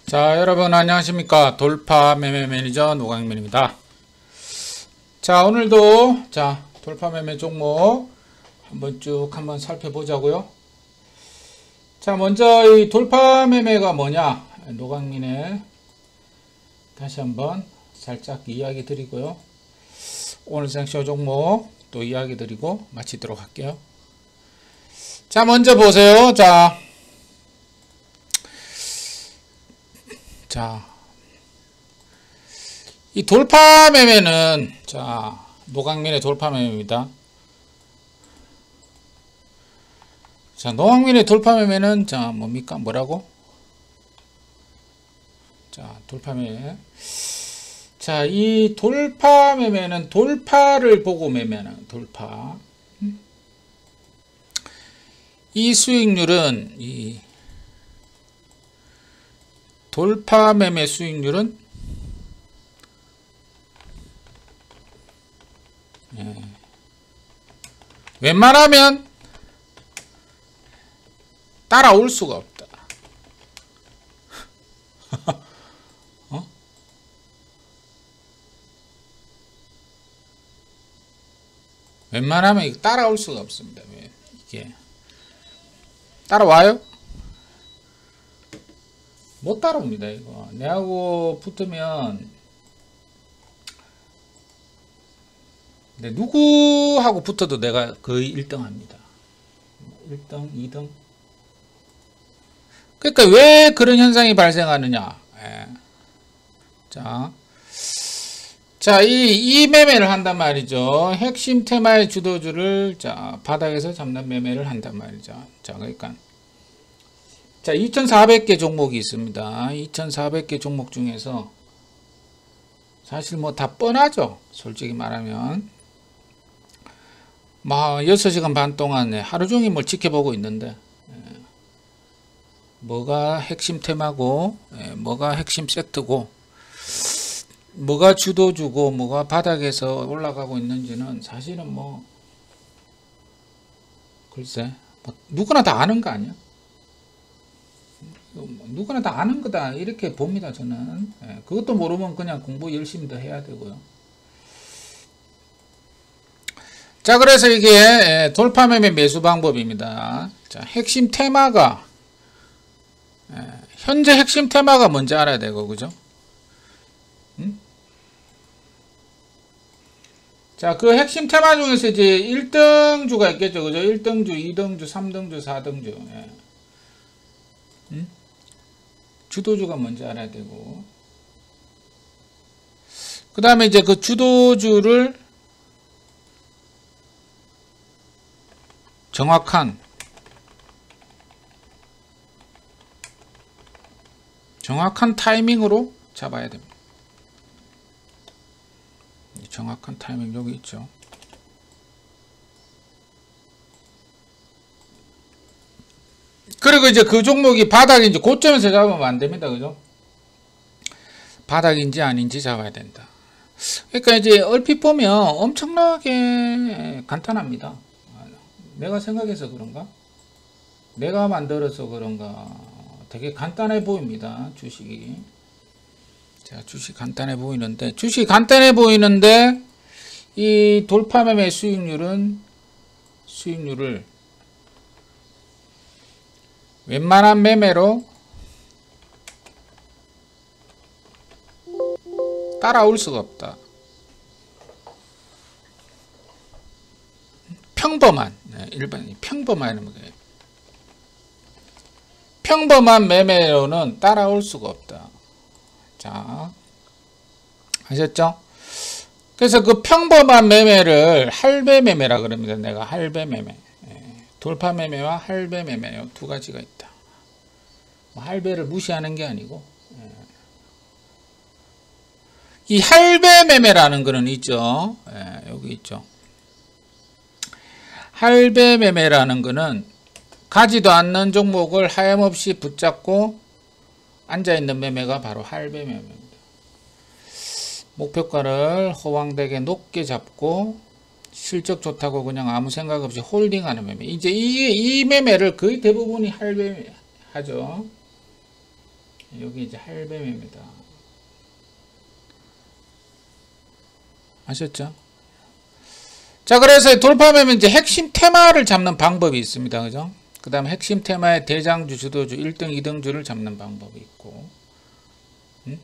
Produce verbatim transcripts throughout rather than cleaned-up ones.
자, 여러분 안녕하십니까? 돌파 매매 매니저 노강민입니다. 자, 오늘도 자 돌파 매매 종목 한번 쭉 한번 살펴보자고요. 자, 먼저 이 돌파 매매가 뭐냐? 노강민의 다시 한번 살짝 이야기 드리고요. 오늘 생쇼 종목 또 이야기 드리고 마치도록 할게요. 자, 먼저 보세요. 자, 자, 이 돌파 매매는 자 노강민의 돌파 매매입니다. 자, 노강민의 돌파 매매는 자 뭡니까? 뭐라고? 자, 돌파 매매. 자, 이 돌파 매매는 돌파를 보고 매매하는 돌파. 이 수익률은 이 돌파 매매 수익률은 예. 웬만하면 따라올 수가 없다. 어? 웬만하면 따라올 수가 없습니다. 이게 따라와요? 못 따라옵니다. 이거 내하고 붙으면 근데 누구하고 붙어도 내가 거의 일 등 합니다. 일 등, 이 등. 그러니까 왜 그런 현상이 발생하느냐? 예. 자, 자, 이, 이 매매를 한단 말이죠. 핵심 테마의 주도주를 자 바닥에서 잡는 매매를 한단 말이죠. 자, 그러니까 자, 이천사백 개 종목이 있습니다. 이천사백 개 종목 중에서 사실 뭐 다 뻔하죠. 솔직히 말하면 뭐 여섯 시간 반 동안 하루 종일 뭘 지켜보고 있는데 뭐가 핵심 테마고 뭐가 핵심 세트고 뭐가 주도주고 뭐가 바닥에서 올라가고 있는지는 사실은 뭐 글쎄 뭐 누구나 다 아는 거 아니야? 누구나 다 아는 거다 이렇게 봅니다. 저는 예, 그것도 모르면 그냥 공부 열심히 더 해야 되고요. 자, 그래서 이게 돌파 매매 매수 방법입니다. 자, 핵심 테마가 예, 현재 핵심 테마가 뭔지 알아야 되고, 그죠? 음? 자, 그 핵심 테마 중에서 이제 일 등주가 있겠죠, 그죠? 일 등주, 이 등주, 삼 등주, 사 등주. 예. 음? 주도주가 뭔지 알아야 되고, 그 다음에 이제 그 주도주를 정확한 정확한 타이밍으로 잡아야 됩니다. 정확한 타이밍 여기 있죠. 그리고 이제 그 종목이 바닥인지 고점에서 잡으면 안 됩니다. 그죠? 바닥인지 아닌지 잡아야 된다. 그러니까 이제 얼핏 보면 엄청나게 간단합니다. 내가 생각해서 그런가? 내가 만들어서 그런가? 되게 간단해 보입니다. 주식이. 자, 주식 간단해 보이는데, 주식 간단해 보이는데, 이 돌파 매매 수익률은, 수익률을 웬만한 매매로 따라올 수가 없다. 평범한, 일반, 평범한, 평범한 매매로는 따라올 수가 없다. 자, 아셨죠? 그래서 그 평범한 매매를 할배 매매라 그럽니다. 내가 할배 매매. 돌파 매매와 할배 매매 두 가지가 있다. 뭐 할배를 무시하는 게 아니고 예. 이 할배 매매라는 거는 있죠. 예, 여기 있죠. 할배 매매라는 거는 가지도 않는 종목을 하염없이 붙잡고 앉아있는 매매가 바로 할배 매매입니다. 목표가를 허황되게 높게 잡고 실적 좋다고 그냥 아무 생각 없이 홀딩하는 매매. 이제 이, 이 매매를 거의 대부분이 할매 하죠. 여기 이제 할매매입니다. 아셨죠? 자, 그래서 돌파매매 이제 핵심 테마를 잡는 방법이 있습니다. 그죠? 그 다음에 핵심 테마의 대장주, 주도주, 일 등, 이 등주를 잡는 방법이 있고, 음?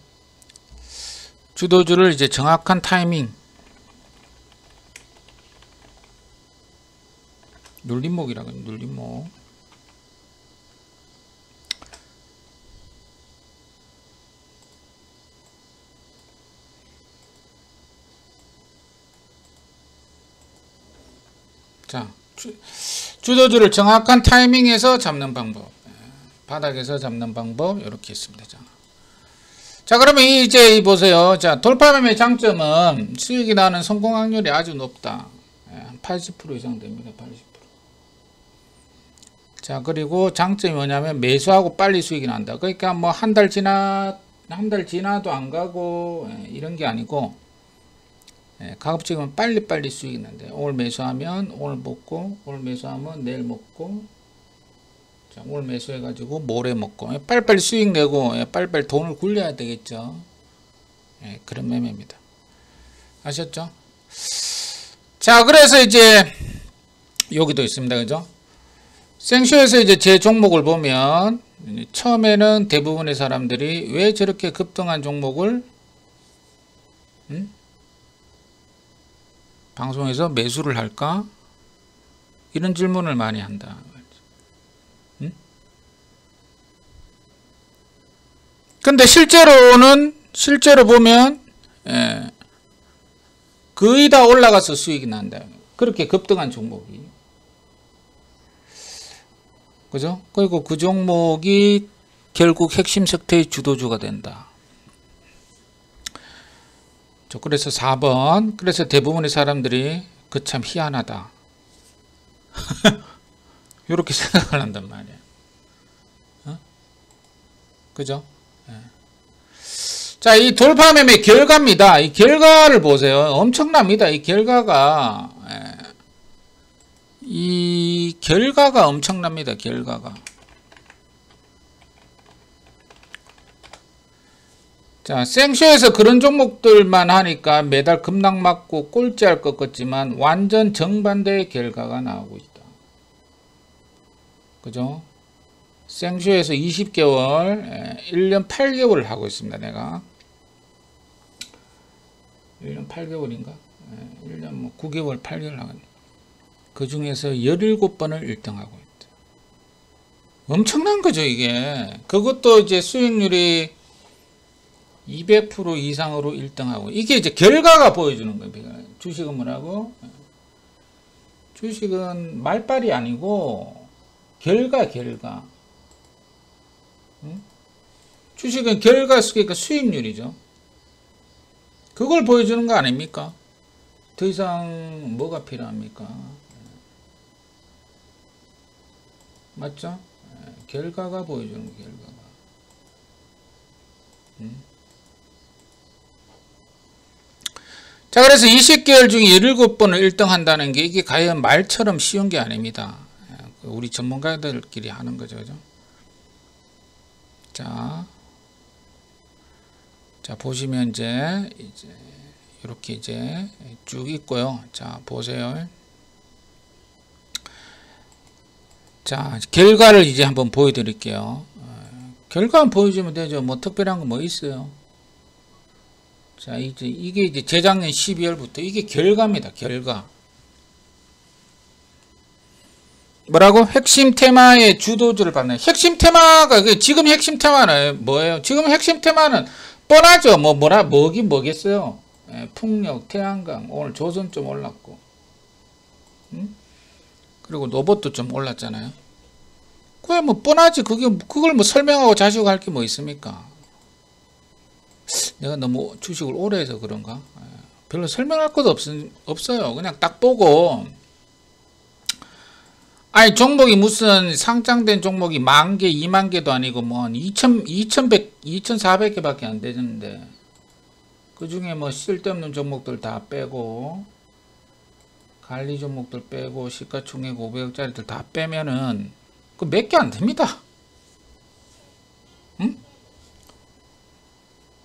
주도주를 이제 정확한 타이밍, 눌림목이라고 해요. 눌림목. 자, 주, 주도주를 정확한 타이밍에서 잡는 방법, 바닥에서 잡는 방법 이렇게 있습니다. 자, 자 그러면 이제 보세요. 자, 돌파매매 장점은 수익이 나는 성공 확률이 아주 높다. 한 팔십 퍼센트 이상 됩니다. 팔십 퍼센트. 자, 그리고 장점이 뭐냐면 매수하고 빨리 수익이 난다. 그러니까 뭐 한 달 지나 한 달 지나도 안 가고 이런 게 아니고, 예, 가급적이면 빨리빨리 수익이 난대. 오늘 매수하면 오늘 먹고, 오늘 매수하면 내일 먹고, 자, 오늘 매수해가지고 모레 먹고, 예, 빨리빨리 수익 내고, 예, 빨리빨리 돈을 굴려야 되겠죠. 예, 그런 매매입니다. 아셨죠? 자, 그래서 이제 여기도 있습니다. 그죠? 생쇼에서 이제 제 종목을 보면 처음에는 대부분의 사람들이 왜 저렇게 급등한 종목을 음? 방송에서 매수를 할까? 이런 질문을 많이 한다. 응? 근데 실제로는, 실제로 보면, 예, 거의 다 올라가서 수익이 난다. 그렇게 급등한 종목이. 그죠? 그리고 그 종목이 결국 핵심 섹터의 주도주가 된다. 그래서 사 번. 그래서 대부분의 사람들이 그 참 희한하다. 이렇게 생각을 한단 말이에요. 어? 그죠? 예. 자, 이 돌파매매 결과입니다. 이 결과를 보세요. 엄청납니다. 이 결과가, 예. 이 결과가 엄청납니다. 결과가. 자, 생쇼에서 그런 종목들만 하니까 매달 급락 맞고 꼴찌할 것 같지만 완전 정반대의 결과가 나오고 있다. 그죠? 생쇼에서 이십 개월, 일 년 팔 개월을 하고 있습니다. 내가 일 년 팔 개월인가? 일 년 뭐 구 개월, 팔 개월 하고 있습니다. 그 중에서 열일곱 번을 일 등 하고 있다. 엄청난 거죠, 이게. 그것도 이제 수익률이 이백 퍼센트 이상으로 일 등 하고. 이게 이제 결과가 보여주는 거예요. 주식은 뭐라고? 주식은 말빨이 아니고 결과, 결과. 응? 주식은 결과, 그러니까 수익률이죠. 그걸 보여주는 거 아닙니까? 더 이상 뭐가 필요합니까? 맞죠? 결과가 보여주는 거, 결과가. 응? 자, 그래서 이십 개월 중에 열일곱 번을 일 등 한다는 게 이게 과연 말처럼 쉬운 게 아닙니다. 우리 전문가들끼리 하는 거죠. 그죠? 자, 자, 보시면 이제, 이제, 이렇게 이제 쭉 있고요. 자, 보세요. 자, 결과를 이제 한번 보여드릴게요. 결과만 보여주면 되죠. 뭐 특별한 거 뭐 있어요? 자, 이제 이게 이제 재작년 십이월부터 이게 결과입니다. 결과. 뭐라고? 핵심 테마의 주도주를 받는. 핵심 테마가 지금 핵심 테마는 뭐예요? 지금 핵심 테마는 뻔하죠. 뭐 뭐라 뭐긴 뭐겠어요. 예, 풍력, 태양광, 오늘 조선 좀 올랐고, 응? 그리고 로봇도 좀 올랐잖아요. 그게 뭐 뻔하지. 그게 그걸 뭐 설명하고 자시고 할 게 뭐 있습니까? 내가 너무 주식을 오래 해서 그런가? 별로 설명할 것도 없, 없어요. 그냥 딱 보고, 아니, 종목이 무슨 상장된 종목이 만 개, 이만 개도 아니고, 뭐, 이천, 이천백, 이천사백 개밖에 안 되는데, 그 중에 뭐 쓸데없는 종목들 다 빼고, 관리 종목들 빼고, 시가총액 오백억짜리들 다 빼면은, 그 몇 개 안 됩니다. 응?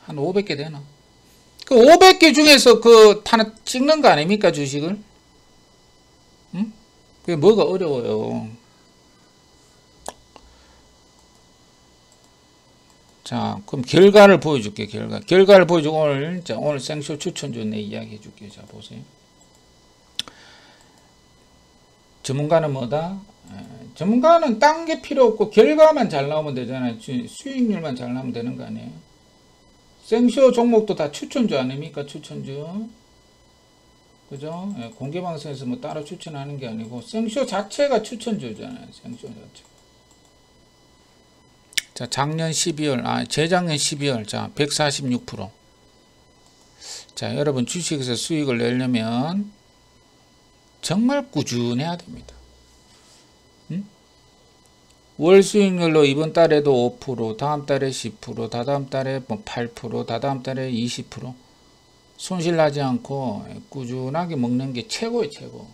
한 오백 개 되나? 그 오백 개 중에서 그 하나 찍는 거 아닙니까, 주식을? 응? 그게 뭐가 어려워요. 자, 그럼 결과를 보여줄게, 결과. 결과를 보여주고, 오늘, 자, 오늘 생쇼 추천주 내 이야기 해줄게. 자, 보세요. 전문가는 뭐다? 에, 전문가는 딴 게 필요 없고, 결과만 잘 나오면 되잖아요. 수익률만 잘 나오면 되는 거 아니에요? 생쇼 종목도 다 추천주 아닙니까? 추천주. 그죠? 예, 공개방송에서 뭐 따로 추천하는 게 아니고, 생쇼 자체가 추천주잖아요. 생쇼 자체. 자, 작년 십이월, 아, 재작년 십이월, 자, 백사십육 퍼센트. 자, 여러분 주식에서 수익을 내려면 정말 꾸준해야 됩니다. 응? 월 수익률로 이번 달에도 오 퍼센트, 다음 달에 십 퍼센트, 다다음 달에 뭐 팔 퍼센트, 다다음 달에 이십 퍼센트. 손실 나지 않고 꾸준하게 먹는 게 최고예요, 최고.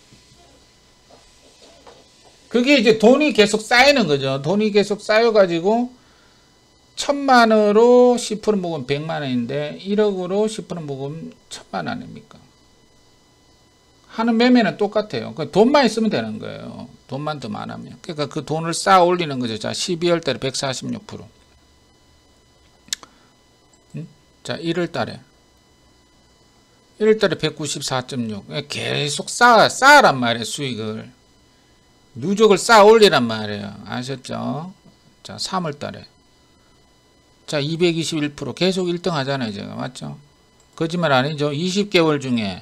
그게 이제 돈이 계속 쌓이는 거죠. 돈이 계속 쌓여가지고 천만 원으로 십 퍼센트 먹으면 백만 원인데 일억으로 십 퍼센트 먹으면 천만 원 아닙니까? 하는 매매는 똑같아요. 돈만 있으면 되는 거예요. 돈만 더 많으면. 그러니까 그 돈을 쌓아 올리는 거죠. 자, 십이월 달에 백사십육 퍼센트. 응? 자, 일월 달에. 일월 달에 백구십사 점 육. 계속 쌓아, 쌓으란 말이에요, 수익을. 누적을 쌓아 올리란 말이에요. 아셨죠? 자, 삼월 달에. 자, 이백이십일 퍼센트. 계속 일 등 하잖아요, 제가. 맞죠? 거짓말 아니죠? 이십 개월 중에,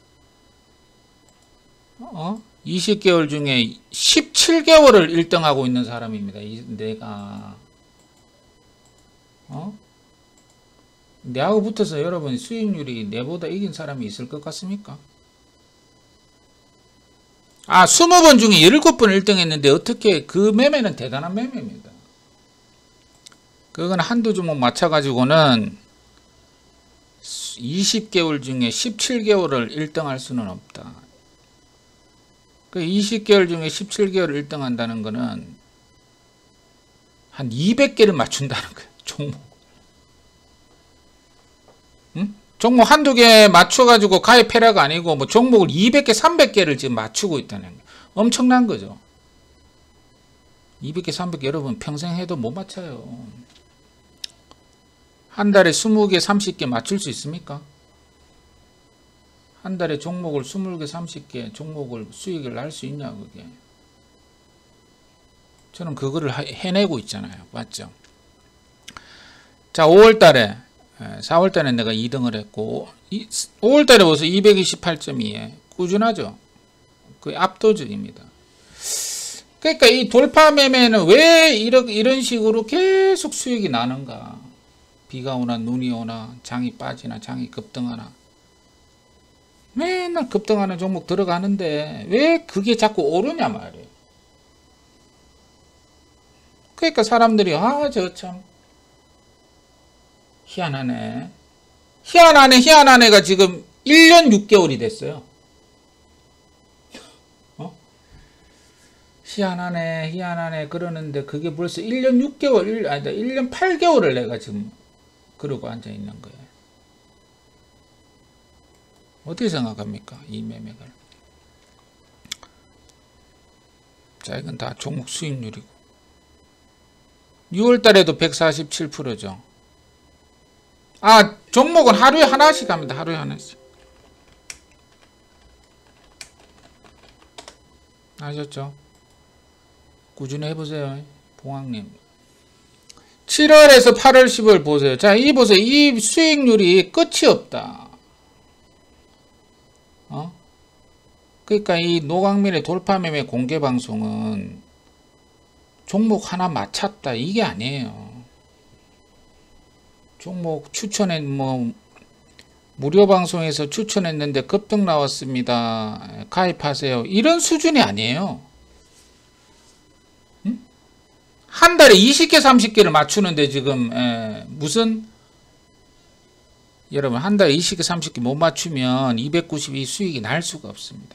어? 이십 개월 중에 십칠 개월을 일 등 하고 있는 사람입니다. 이, 내가. 어? 내하고 붙어서 여러분 수익률이 내보다 이긴 사람이 있을 것 같습니까? 아, 이십 번 중에 십칠 번 일 등 했는데 어떻게, 그 매매는 대단한 매매입니다. 그건 한두 주목 맞춰가지고는 이십 개월 중에 십칠 개월을 일 등 할 수는 없다. 그 이십 개월 중에 십칠 개월을 일 등 한다는 거는 한 이백 개를 맞춘다는 거예요, 종목. 응? 종목 한두 개 맞춰가지고 가입해라가 아니고, 뭐 종목을 이백 개, 삼백 개를 지금 맞추고 있다는 거예요. 엄청난 거죠. 이백 개, 삼백 개 여러분 평생 해도 못 맞춰요. 한 달에 이십 개, 삼십 개 맞출 수 있습니까? 한 달에 종목을 이십 개, 삼십 개 종목을 수익을 날 수 있냐, 그게. 저는 그거를 해내고 있잖아요. 맞죠? 자, 오월 달에, 사월 달에 내가 이 등을 했고, 오월 달에 벌써 이백이십팔 점 이에 꾸준하죠? 그 압도적입니다. 그러니까 이 돌파 매매는 왜 이런, 이런 식으로 계속 수익이 나는가? 비가 오나 눈이 오나 장이 빠지나 장이 급등하나 맨날 급등하는 종목 들어가는데 왜 그게 자꾸 오르냐 말이에요. 그러니까 사람들이 아, 저 참 희한하네. 희한하네, 희한하네가 지금 일 년 육 개월이 됐어요. 어? 희한하네, 희한하네 그러는데 그게 벌써 일 년 육 개월, 아니다, 일 년 팔 개월을 내가 지금 그러고 앉아 있는 거예요. 어떻게 생각합니까? 이 매매를. 자, 이건 다 종목 수익률이고. 유월 달에도 백사십칠 퍼센트죠. 아, 종목은 하루에 하나씩 합니다. 하루에 하나씩. 아셨죠? 꾸준히 해보세요. 봉황님. 칠월에서 팔월, 십월 보세요. 자, 이 보세요. 이 수익률이 끝이 없다. 어? 그러니까 이 노광민의 돌파매매 공개방송은 종목 하나 맞췄다 이게 아니에요. 종목 추천해, 뭐 무료 방송에서 추천했는데 급등 나왔습니다, 가입하세요, 이런 수준이 아니에요. 응? 한 달에 이십 개, 삼십 개를 맞추는데 지금 에, 무슨 여러분 한 달에 이십 개, 삼십 개 못 맞추면 이백구십이 수익이 날 수가 없습니다.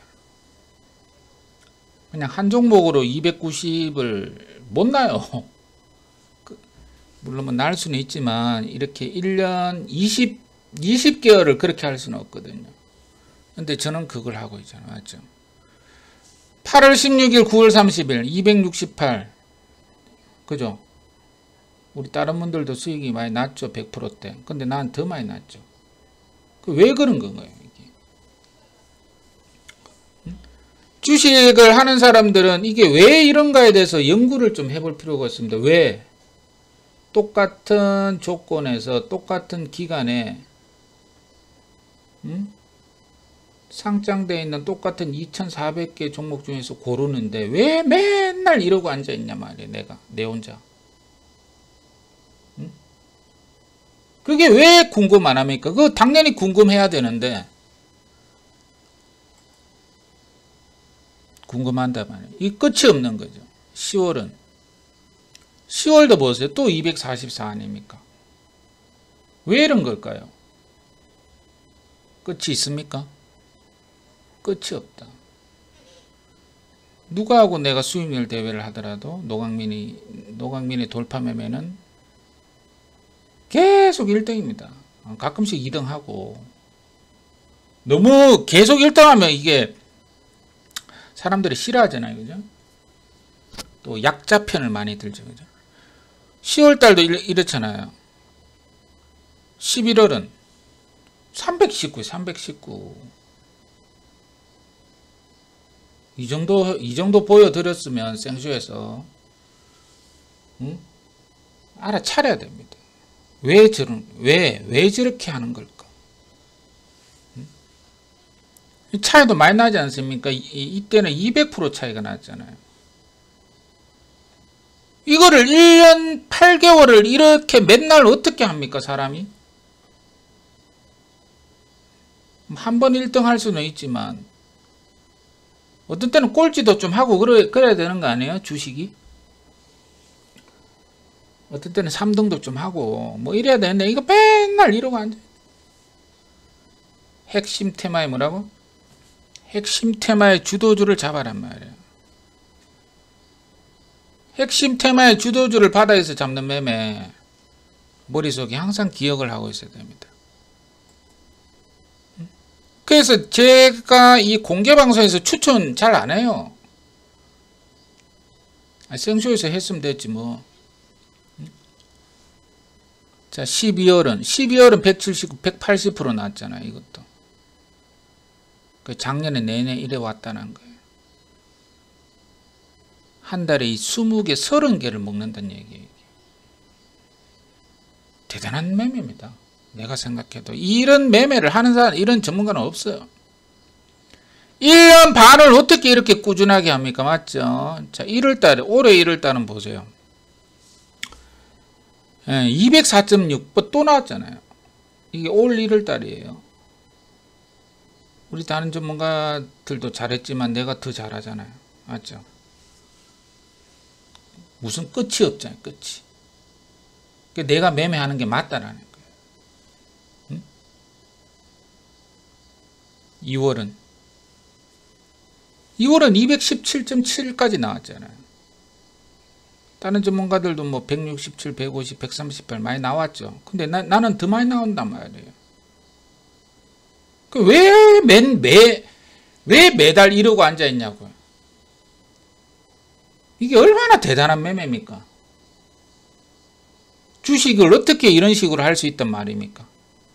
그냥 한 종목으로 이백구십을 못 나요. 물론 뭐 날 수는 있지만 이렇게 일 년 이십, 이십 개월을 그렇게 할 수는 없거든요. 근데 저는 그걸 하고 있잖아요. 맞죠? 팔월 십육일, 구월 삼십일, 이백육십팔. 그죠? 우리 다른 분들도 수익이 많이 났죠. 백 퍼센트대. 근데 난 더 많이 났죠. 그 왜 그런 건가요? 이게? 응? 주식을 하는 사람들은 이게 왜 이런가에 대해서 연구를 좀 해볼 필요가 있습니다. 왜? 똑같은 조건에서 똑같은 기간에 응? 상장되어 있는 똑같은 이천사백 개 종목 중에서 고르는데 왜 맨날 이러고 앉아있냐 말이야. 내가 내 혼자. 응? 그게 왜 궁금 안 합니까? 그거 당연히 궁금해야 되는데 궁금한다 말이야. 이 끝이 없는 거죠. 시월은 시월도 보세요. 또 이백사십사 아닙니까? 왜 이런 걸까요? 끝이 있습니까? 끝이 없다. 누가 하고 내가 수익률 대회를 하더라도 노광민이 노광민의 돌파 매매는 계속 일 등입니다. 가끔씩 이 등 하고. 너무 계속 일 등 하면 이게 사람들이 싫어하잖아요. 그죠? 또 약자 편을 많이 들죠. 그죠? 시월 달도 이렇잖아요. 십일월은 삼백십구, 삼백십구. 이 정도, 이 정도 보여드렸으면 생쇼에서, 응? 알아차려야 됩니다. 왜 저런, 왜, 왜 저렇게 하는 걸까? 응? 차이도 많이 나지 않습니까? 이, 이때는 이백 퍼센트 차이가 났잖아요. 이거를 일 년 팔 개월을 이렇게 맨날 어떻게 합니까, 사람이? 한 번 일 등 할 수는 있지만, 어떤 때는 꼴찌도 좀 하고 그래, 그래야 되는 거 아니에요? 주식이? 어떤 때는 삼 등도 좀 하고 뭐 이래야 되는데 이거 맨날 이러고 앉아. 핵심 테마에 뭐라고? 핵심 테마의 주도주를 잡아란 말이에요. 핵심 테마의 주도주를 바닥에서 잡는 매매 머릿속에 항상 기억을 하고 있어야 됩니다. 그래서 제가 이 공개방송에서 추천 잘 안 해요. 생쇼에서 했으면 됐지 뭐. 자, 십이월은 십이월은 백칠십, 백팔십 퍼센트 나왔잖아요. 이것도. 그 작년에 내내 이래 왔다는 거예요. 한 달에 이 이십 개, 삼십 개를 먹는다는 얘기예요. 대단한 매매입니다. 내가 생각해도 이런 매매를 하는 사람, 이런 전문가는 없어요. 일 년 반을 어떻게 이렇게 꾸준하게 합니까? 맞죠? 자, 일월 달에, 올해 일월 달은 보세요. 예, 이백사 점 육 또 나왔잖아요. 이게 올 일월 달이에요. 우리 다른 전문가들도 잘했지만 내가 더 잘하잖아요. 맞죠? 무슨 끝이 없잖아요. 끝이. 내가 매매하는 게 맞다라는 거예요. 응? 이월은 이월은 이백십칠 점 칠까지 나왔잖아요. 다른 전문가들도 뭐 백육십칠, 백오십, 백삼십팔 많이 나왔죠. 근데 나, 나는 더 많이 나온단 말이에요. 그 왜 맨, 매, 왜 매달 이러고 앉아있냐고요. 이게 얼마나 대단한 매매입니까? 주식을 어떻게 이런 식으로 할 수 있단 말입니까?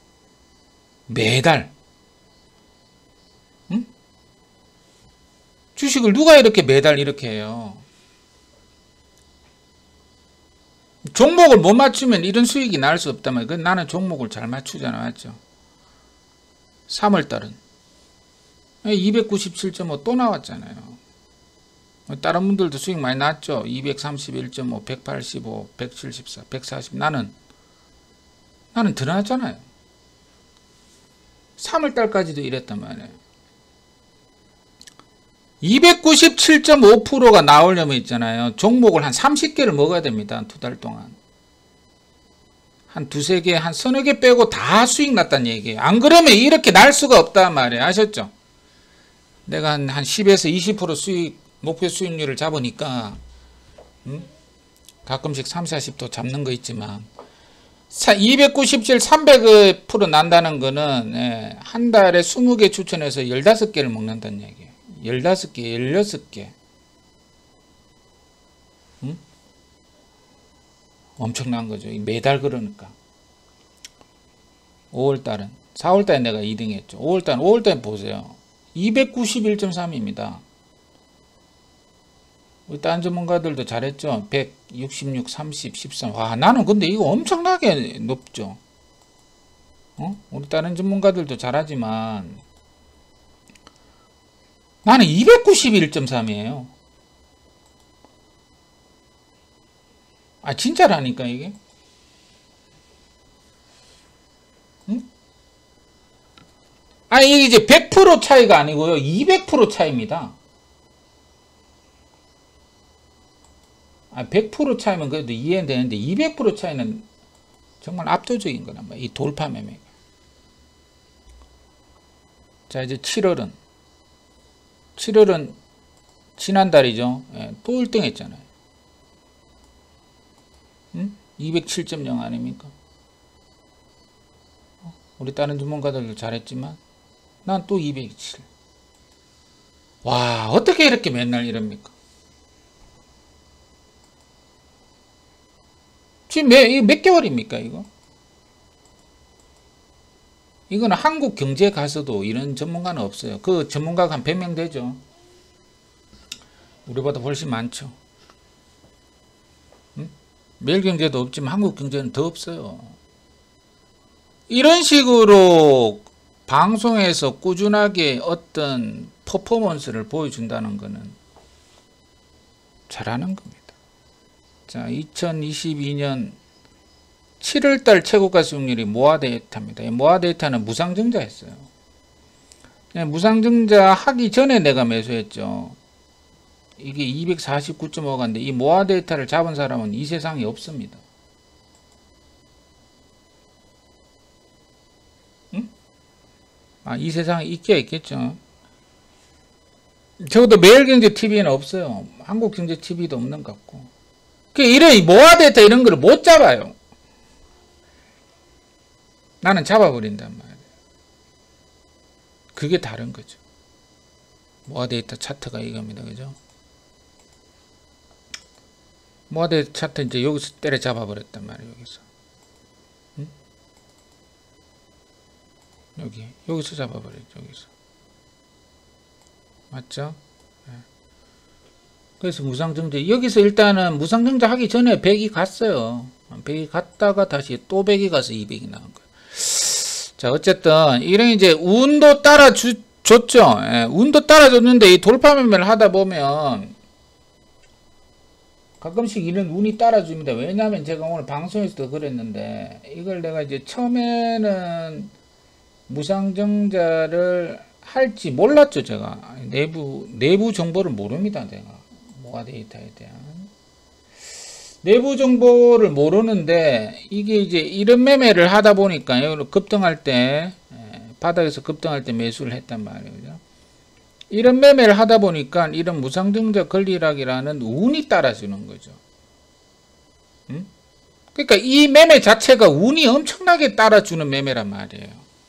매달. 응? 주식을 누가 이렇게 매달 이렇게 해요? 종목을 못 맞추면 이런 수익이 날 수 없다면 그 나는 종목을 잘 맞추잖아. 맞죠? 삼월 달은 이백구십칠 점 오 또 나왔잖아요. 다른 분들도 수익 많이 났죠. 이백삼십일 점 오, 백팔십오, 백칠십사, 백사십. 나는 나는 더 나왔잖아요. 삼월 달까지도 이랬단 말이에요. 이백구십칠 점 오 퍼센트가 나오려면 있잖아요. 종목을 한 삼십 개를 먹어야 됩니다. 두 달 동안. 한 두세 개, 한 서너 개 빼고 다 수익 났다는 얘기예요. 안 그러면 이렇게 날 수가 없단 말이에요. 아셨죠? 내가 한, 한 십에서 이십 퍼센트 수익, 목표 수익률을 잡으니까, 음? 가끔씩 삼, 사십 도 잡는 거 있지만 이백구십칠, 삼백 퍼센트 난다는 거는 예, 한 달에 이십 개 추천해서 십오 개를 먹는다는 얘기예요. 십오 개, 십육 개. 응? 엄청난 거죠. 매달 그러니까. 오월달은 사월달에 내가 이 등 했죠. 오월달은 오월달에 보세요. 이백구십일 점 삼입니다. 우리 다른 전문가들도 잘했죠. 백육십육, 삼십, 십삼. 와, 나는 근데 이거 엄청나게 높죠. 어? 우리 다른 전문가들도 잘하지만 나는 이백구십일 점 삼이에요. 아, 진짜라니까 이게. 응? 아니 이게 이제 백 퍼센트 차이가 아니고요. 이백 퍼센트 차이입니다. 아, 백 퍼센트 차이면 그래도 이해는 되는데 이백 퍼센트 차이는 정말 압도적인 거란 말이에요. 이 돌파 매매가. 자, 이제 칠월은 칠월은 지난달이죠. 예, 또 일 등 했잖아요. 응? 이백칠 점 영 아닙니까? 우리 다른 전문가들도 잘했지만 난 또 이백칠. 와, 어떻게 이렇게 맨날 이럽니까? 지금 몇, 몇 개월입니까 이거? 이거는 한국 경제 가서도 이런 전문가는 없어요. 그 전문가가 한 백 명 되죠. 우리보다 훨씬 많죠. 응? 매일경제도 없지만 한국 경제는 더 없어요. 이런 식으로 방송에서 꾸준하게 어떤 퍼포먼스를 보여준다는 것은 잘하는 겁니다. 자, 이천이십이 년 칠월달 최고가 수익률이 모아 데이터입니다. 모아 데이터는 무상증자였어요. 무상증자 하기 전에 내가 매수했죠. 이게 이백사십구 점 오가인데 이 모아 데이터를 잡은 사람은 이 세상에 없습니다. 응? 아, 이 세상에 있기야 있겠죠. 적어도 매일경제티비에는 없어요. 한국경제티비도 없는 것 같고. 그 이런 모아 데이터 이런 거를 못 잡아요. 나는 잡아버린단 말이에요. 그게 다른 거죠. 모아 데이터 차트가 이겁니다. 그죠? 모아 데이터 차트 이제 여기서 때려 잡아버렸단 말이에요. 여기서. 응? 여기. 여기서 잡아버렸죠. 여기서. 맞죠? 네. 그래서 무상증자. 여기서 일단은 무상증자 하기 전에 백이 갔어요. 백이 갔다가 다시 또 백이 가서 이백이 나온 거예요. 자, 어쨌든 이런 이제 운도 따라 주, 줬죠. 예, 운도 따라 줬는데 이 돌파 매매를 하다 보면 가끔씩 이런 운이 따라 줍니다. 왜냐하면 제가 오늘 방송에서도 그랬는데 이걸 내가 이제 처음에는 무상증자를 할지 몰랐죠. 제가 내부 내부 정보를 모릅니다. 내가 모아 데이터에 대한 내부 정보를 모르는데 이게 이제 이런 매매를 하다 보니까 급등할 때 바닥에서 급등할 때 매수를 했단 말이에요. 그죠? 이런 매매를 하다 보니까 이런 무상증자 권리락이라는 운이 따라주는 거죠. 응? 그러니까 이 매매 자체가 운이 엄청나게 따라주는 매매란 말이에요.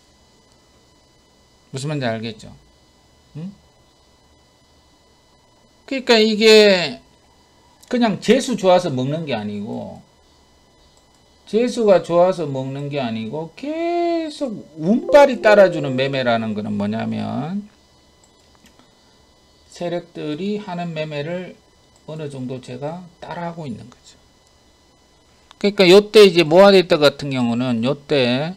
무슨 말인지 알겠죠? 응? 그러니까 이게 그냥 재수 좋아서 먹는 게 아니고 재수가 좋아서 먹는 게 아니고 계속 운빨이 따라주는 매매라는 것은 뭐냐면 세력들이 하는 매매를 어느 정도 제가 따라하고 있는 거죠. 그러니까 요때 이제 모아데이터 같은 경우는 요때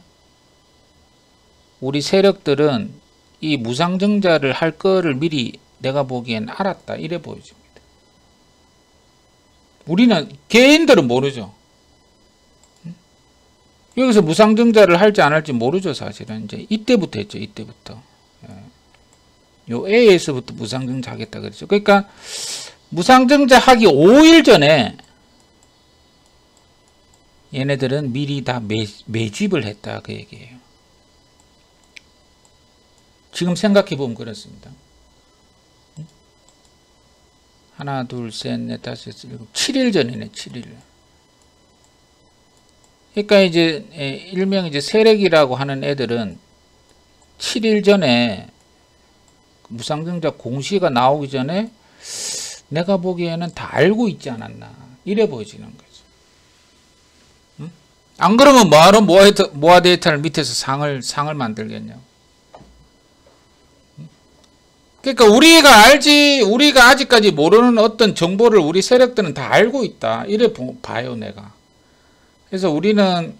우리 세력들은 이 무상증자를 할 거를 미리 내가 보기엔 알았다 이래 보여집니다. 우리는 개인들은 모르죠. 여기서 무상증자를 할지 안 할지 모르죠. 사실은 이제 이때부터 했죠. 이때부터 요 A에서부터 무상증자 하겠다 그랬죠. 그러니까 무상증자 하기 오 일 전에 얘네들은 미리 다 매, 매집을 했다 그 얘기예요. 지금 생각해 보면 그렇습니다. 하나, 둘, 셋, 넷, 다섯, 여섯, 일곱, 칠 일 전이네. 칠 일. 그러니까 이제 일명 이제 세력이라고 하는 애들은 칠 일 전에 무상증자 공시가 나오기 전에 내가 보기에는 다 알고 있지 않았나 이래 보여지는 거죠. 응? 안 그러면 뭐하러 모아, 모아 데이터를 밑에서 상을 상을 만들겠냐고. 응? 그러니까 우리가 알지 우리가 아직까지 모르는 어떤 정보를 우리 세력들은 다 알고 있다 이래 봐요 내가. 그래서 우리는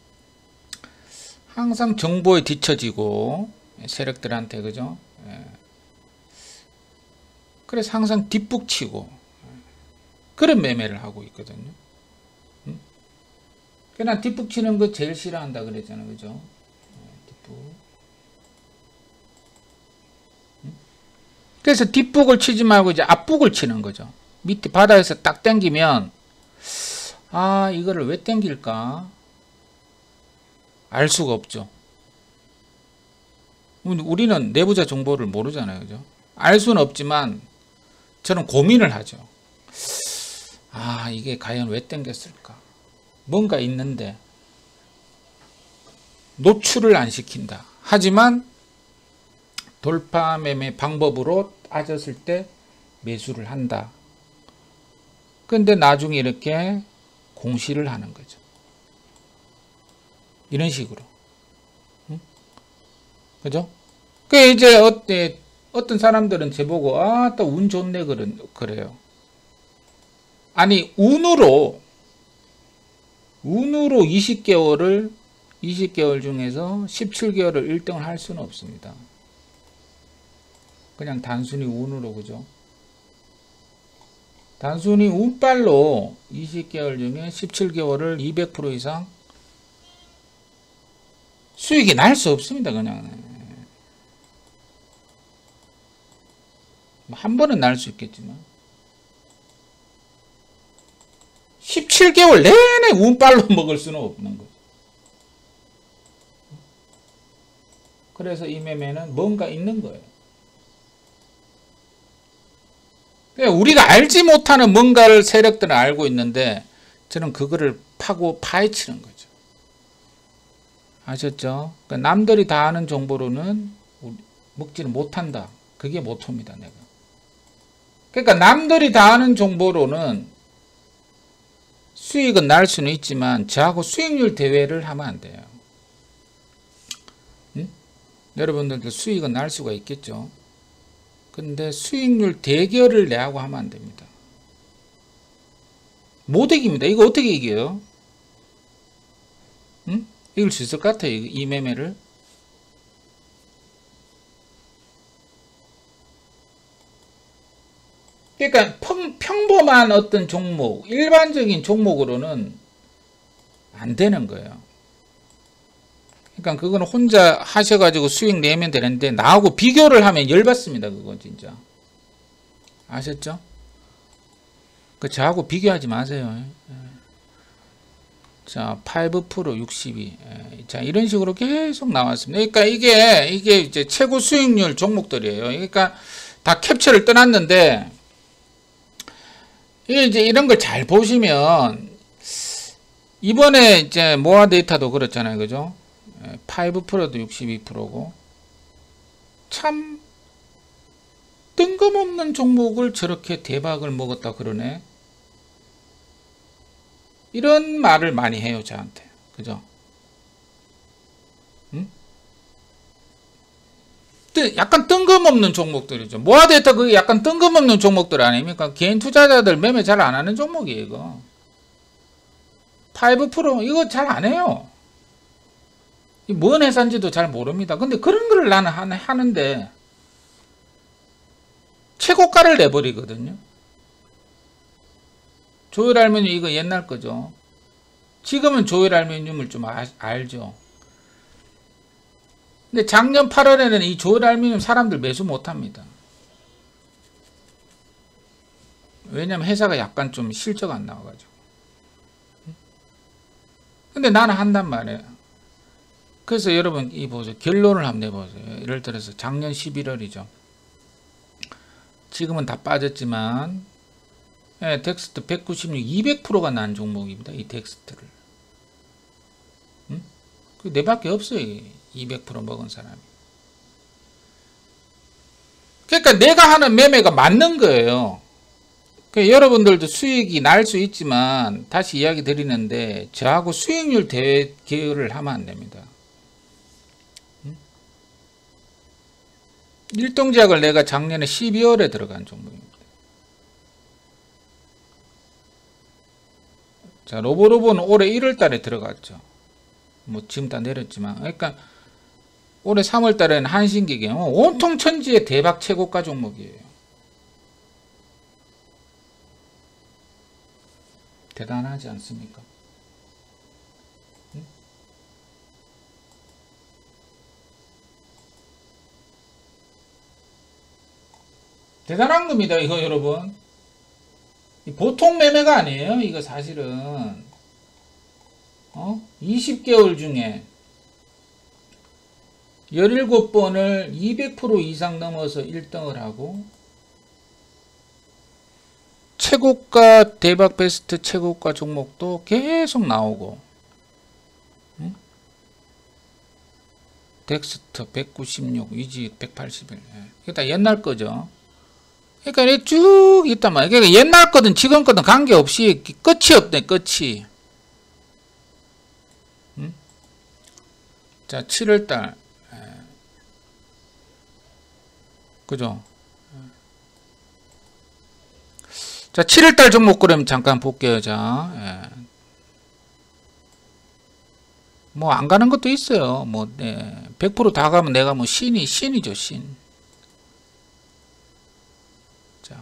항상 정보에 뒤처지고 세력들한테 그죠? 예. 그래서 항상 뒷북치고 그런 매매를 하고 있거든요. 응? 그냥 뒷북치는 거 제일 싫어한다 그랬잖아요, 그죠? 예, 뒷북. 응? 그래서 뒷북을 치지 말고 이제 앞북을 치는 거죠. 밑에 바닥에서 딱 당기면 아 이거를 왜 당길까? 알 수가 없죠. 우리는 내부자 정보를 모르잖아요, 그죠? 알 수는 없지만 저는 고민을 하죠. 아 이게 과연 왜 당겼을까? 뭔가 있는데 노출을 안 시킨다. 하지만 돌파 매매 방법으로 따졌을 때 매수를 한다. 근데 나중에 이렇게 공시를 하는 거죠. 이런 식으로. 응? 그죠? 그 이제 어때 어떤 사람들은 제보고 아, 또 운 좋네 그래요. 아니 운으로 운으로 이십 개월을 이십 개월 중에서 십칠 개월을 일 등을 할 수는 없습니다. 그냥 단순히 운으로 그죠? 단순히 운빨로 이십 개월 중에 십칠 개월을 이백 퍼센트 이상 수익이 날 수 없습니다. 그냥 한 번은 날 수 있겠지만 십칠 개월 내내 운빨로 먹을 수는 없는 거죠. 그래서 이 매매는 뭔가 있는 거예요. 그러니까 우리가 알지 못하는 뭔가를 세력들은 알고 있는데 저는 그거를 파고 파헤치는 거죠. 아셨죠? 그러니까 남들이 다 아는 정보로는 먹지는 못한다. 그게 모토입니다. 내가. 그러니까 남들이 다 아는 정보로는 수익은 날 수는 있지만 저하고 수익률 대회를 하면 안 돼요. 응? 여러분들도 수익은 날 수가 있겠죠. 근데 수익률 대결을 내하고 하면 안 됩니다. 못 이깁니다. 이거 어떻게 이겨요? 응? 이길 수 있을 것 같아요. 이 매매를. 그러니까 평, 평범한 어떤 종목, 일반적인 종목으로는 안 되는 거예요. 그러니까 그거는 혼자 하셔가지고 수익 내면 되는데 나하고 비교를 하면 열받습니다. 그거 진짜. 아셨죠? 그 저하고 비교하지 마세요. 자, 오 퍼센트 육십이. 자, 이런 식으로 계속 나왔습니다. 그러니까 이게 이게 이제 최고 수익률 종목들이에요. 그러니까 다 캡처를 떠났는데 이제 이런 걸 잘 보시면 이번에 이제 모아 데이터도 그렇잖아요. 그죠? 오 퍼센트도 육십이 퍼센트고 참 뜬금없는 종목을 저렇게 대박을 먹었다 그러네. 이런 말을 많이 해요. 저한테. 그죠? 응? 약간 뜬금없는 종목들이죠. 모아 데이터 그게 약간 뜬금없는 종목들 아닙니까? 개인 투자자들 매매 잘 안 하는 종목이에요. 이거. 오 퍼센트 이거 잘 안 해요. 뭔 회사인지도 잘 모릅니다. 근데 그런 걸 나는 하는데 최고가를 내버리거든요. 조일 알루미늄 이거 옛날 거죠. 지금은 조일 알루미늄을 좀 아, 알죠. 근데 작년 팔월에는 이 조일 알루미늄 사람들 매수 못합니다. 왜냐면 회사가 약간 좀 실적 안 나와가지고. 근데 나는 한단 말이에요. 그래서 여러분 이 보세요. 결론을 한번 내보세요. 예를 들어서 작년 십일월이죠. 지금은 다 빠졌지만 예, 덱스트 백구십육, 이백 퍼센트가 난 종목입니다. 이 덱스트를. 그 내밖에 없어요. 이백 퍼센트 먹은 사람이. 그러니까 내가 하는 매매가 맞는 거예요. 그러니까 여러분들도 수익이 날 수 있지만 다시 이야기 드리는데 저하고 수익률 대결을 하면 안 됩니다. 일동제약을 내가 작년에 십이월에 들어간 종목입니다. 자, 로보로보는 올해 일월 달에 들어갔죠. 뭐 지금 다 내렸지만, 그러니까 올해 삼월 달에는 한신기계 온통 천지의 대박 최고가 종목이에요. 대단하지 않습니까? 응? 대단한 겁니다, 이거 여러분. 보통 매매가 아니에요, 이거 사실은. 어? 이십 개월 중에 열일곱 번을 이백 퍼센트 이상 넘어서 일 등을 하고, 최고가 대박 베스트 최고가 종목도 계속 나오고, 응? 덱스터 백구십육, 위지 백팔십일. 이게 다 옛날 거죠. 그러니까 이렇게 쭉 있단 말이에요. 그러니까 옛날 거든 지금 거든 관계없이 끝이 없네, 끝이. 응? 자, 칠월 달. 그죠? 자, 칠월 달 종목 그럼 잠깐 볼게요. 자, 예. 뭐 안 가는 것도 있어요. 뭐 네. 백 퍼센트 다 가면 내가 뭐 신이 신이죠, 신. 자,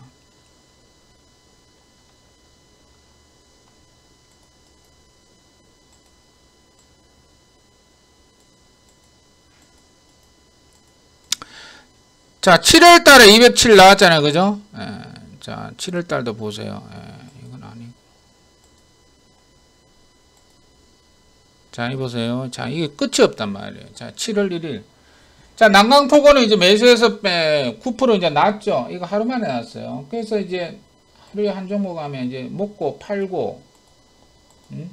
자, 칠월 달에 이백칠 나왔잖아요, 그죠? 예. 자, 칠월 달도 보세요. 예, 이건 아니고. 자, 이 보세요. 자, 이게 끝이 없단 말이에요. 자, 칠월 일일. 자, 난강포고는 이제 매수해서 구 퍼센트 이제 났죠. 이거 하루 만에 났어요. 그래서 이제 하루에 한 종목 하면 이제 먹고 팔고, 음?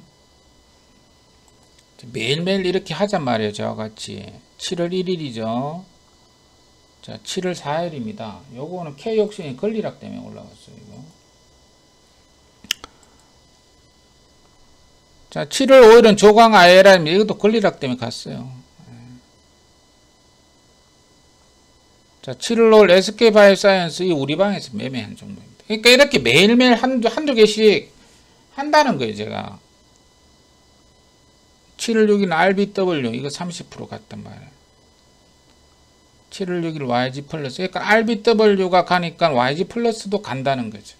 매일매일 이렇게 하잔 말이에요. 저와 같이. 칠월 일일이죠. 자, 칠월 사일입니다. 요거는 K옥신이 권리락 때문에 올라갔어요, 이거. 자, 칠월 오일은 조광 아이엘알입니다. 이것도 권리락 때문에 갔어요. 자, 칠월 오일 에스케이바이오사이언스, 이 우리 방에서 매매한 종목입니다. 그러니까 이렇게 매일매일 한두, 한두 개씩 한다는 거예요, 제가. 칠월 육일 알비더블유, 이거 삼십 퍼센트 갔단 말이에요. 칠월 육일 와이지 플러스. 그러니까 알비더블유가 가니까 와이지 플러스도 간다는 거죠.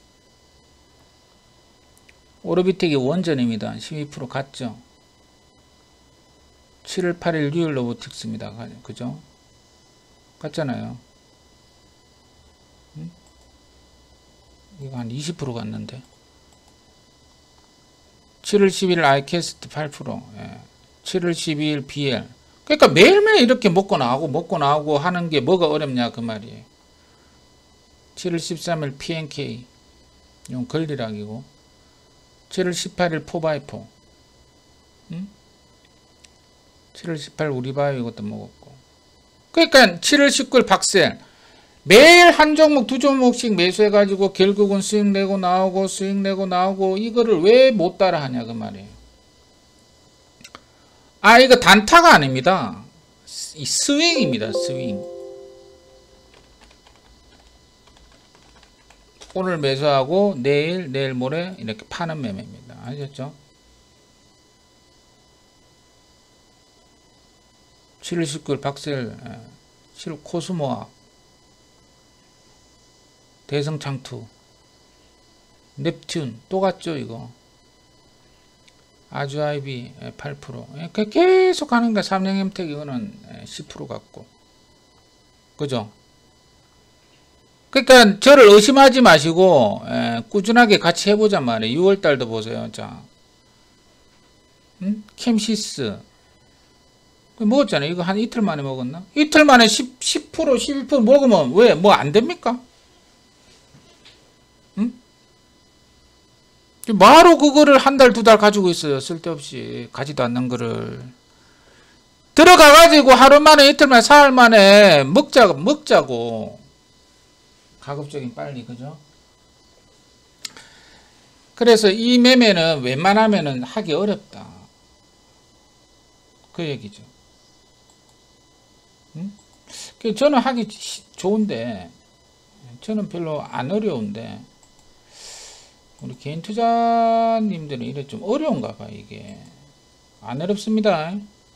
오르비텍이 원전입니다. 십이 퍼센트 갔죠. 칠월 팔일 뉴얼 로보틱스입니다. 그죠? 갔잖아요. 응? 이거 한 이십 퍼센트 갔는데. 칠월 십일 아이캐스트 팔 퍼센트. 예. 칠월 십이일 비엘. 그러니까 매일매일 이렇게 먹고 나오고 먹고 나오고 하는 게 뭐가 어렵냐 그 말이에요. 칠월 십삼일 피엔케이 이건 권리락이고, 칠월 십팔일 포바이포, 응? 칠월 십팔 우리바이오 이것도 먹었고. 그러니까 칠월 십구일 박셀 매일 한 종목 두 종목씩 매수해가지고 결국은 수익 내고 나오고 수익 내고 나오고, 이거를 왜 못 따라 하냐 그 말이에요. 아, 이거 단타가 아닙니다. 이 스윙입니다. 스윙. 오늘 매수하고 내일 내일 모레 이렇게 파는 매매입니다. 아셨죠? 칠월 십구일 박셀, 칠월 코스모아, 대성창투, 넵튠 또 갔죠 이거. 아주아이비 팔 퍼센트. 계속 가는 거야. 삼성엠텍 이거는 십 퍼센트 갔고. 그죠? 그러니까 저를 의심하지 마시고 꾸준하게 같이 해보자 말이에요. 유월 달도 보세요. 자, 음? 캠시스 먹었잖아요. 이거 한 이틀 만에 먹었나? 이틀 만에 십, 십 퍼센트 십일 퍼센트 먹으면 왜 뭐 안 됩니까? 바로 그거를 한 달, 두 달 가지고 있어요. 쓸데없이. 가지도 않는 거를. 들어가가지고 하루 만에 이틀 만에 사흘 만에 먹자, 먹자고. 가급적인 빨리, 그죠? 그래서 이 매매는 웬만하면은 하기 어렵다. 그 얘기죠. 응? 저는 하기 좋은데, 저는 별로 안 어려운데, 우리 개인 투자님들은 이래 좀 어려운가 봐, 이게. 안 어렵습니다.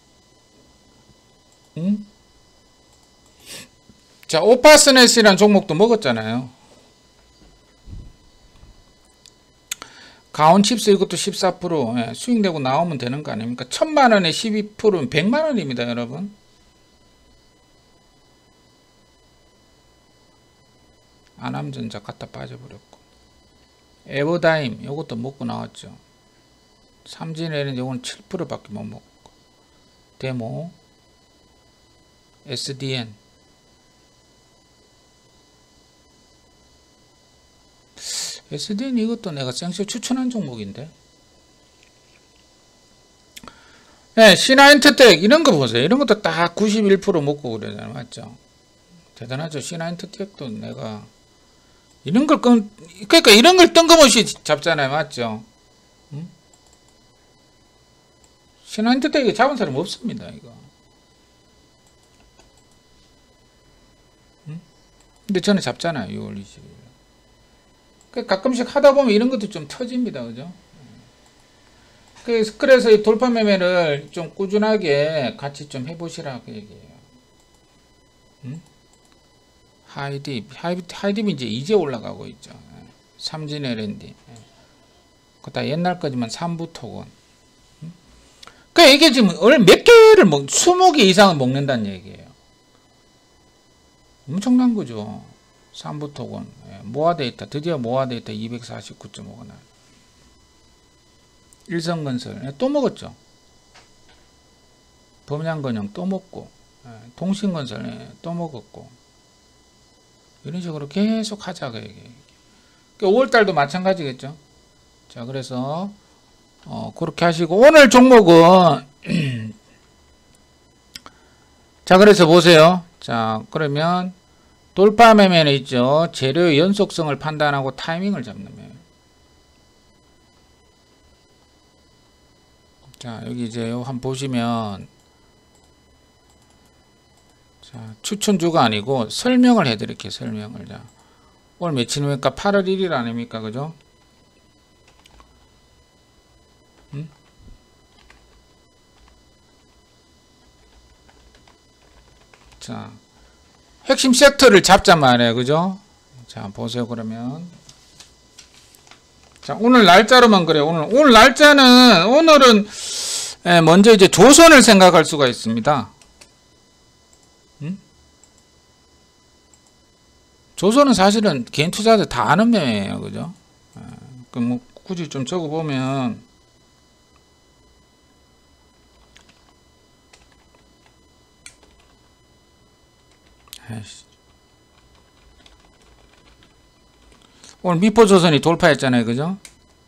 응? 자, 오파스넷이라는 종목도 먹었잖아요. 가온칩스 이것도 십사 퍼센트 예, 수익 내고 나오면 되는 거 아닙니까? 천만 원에 십이 퍼센트면 백만 원입니다, 여러분. 아남전자 갖다 빠져버렸고. 에버다임 이것도 먹고 나왔죠. 삼진에는 이건 칠 퍼센트 밖에 못 먹고. 데모 에스디엔 에스디엔 이것도 내가 생쇼 추천한 종목인데. 네, 씨나인트텍 이런 거 보세요. 이런 것도 딱 구십일 퍼센트 먹고 그러잖아요. 맞죠? 대단하죠. 씨나인트텍도 내가 이런 걸 끈, 그러니까 이런 걸 뜬금없이 잡잖아요. 맞죠? 응? 씨나인트텍 잡은 사람 없습니다. 이거. 응? 근데 저는 잡잖아요. 유월 이십일. 가끔씩 하다 보면 이런 것도 좀 터집니다. 그죠? 그래서 이 돌파 매매를 좀 꾸준하게 같이 좀 해보시라고 얘기해요. 응? 하이딥, 하이딥, 하이딥이 이제 이제 올라가고 있죠. 삼진 엘엔디. 그거 다 옛날 거지만 삼부토건. 응? 그러니까 이게 지금 몇 개를 먹, 이십 개 이상을 먹는다는 얘기예요. 엄청난 거죠. 삼부토건. 모아 데이터, 드디어 모아 데이터 이백사십구 점 오가 나요. 일성건설 또 먹었죠. 범양건영 또 먹고, 동신건설 또 먹었고, 이런 식으로 계속 하자가 이게. 오월달도 마찬가지겠죠. 자, 그래서 어, 그렇게 하시고 오늘 종목은 자, 그래서 보세요. 자, 그러면 돌파 매매는 있죠. 재료의 연속성을 판단하고 타이밍을 잡는 매매. 자, 여기 이제 한번 보시면, 자, 추천주가 아니고 설명을 해드릴게요. 설명을. 자, 오늘 며칠입니까? 팔월 일일 아닙니까? 그죠? 음? 자, 핵심 섹터를 잡자 말이에요. 그죠? 자, 보세요. 그러면. 자, 오늘 날짜로만 그래요. 오늘, 오늘 날짜는, 오늘은, 예, 먼저 이제 조선을 생각할 수가 있습니다. 음? 조선은 사실은 개인 투자자들 다 아는 매매예요. 그죠? 예, 그 뭐, 굳이 좀 적어보면, 에이씨. 오늘 미포조선이 돌파했잖아요. 그죠?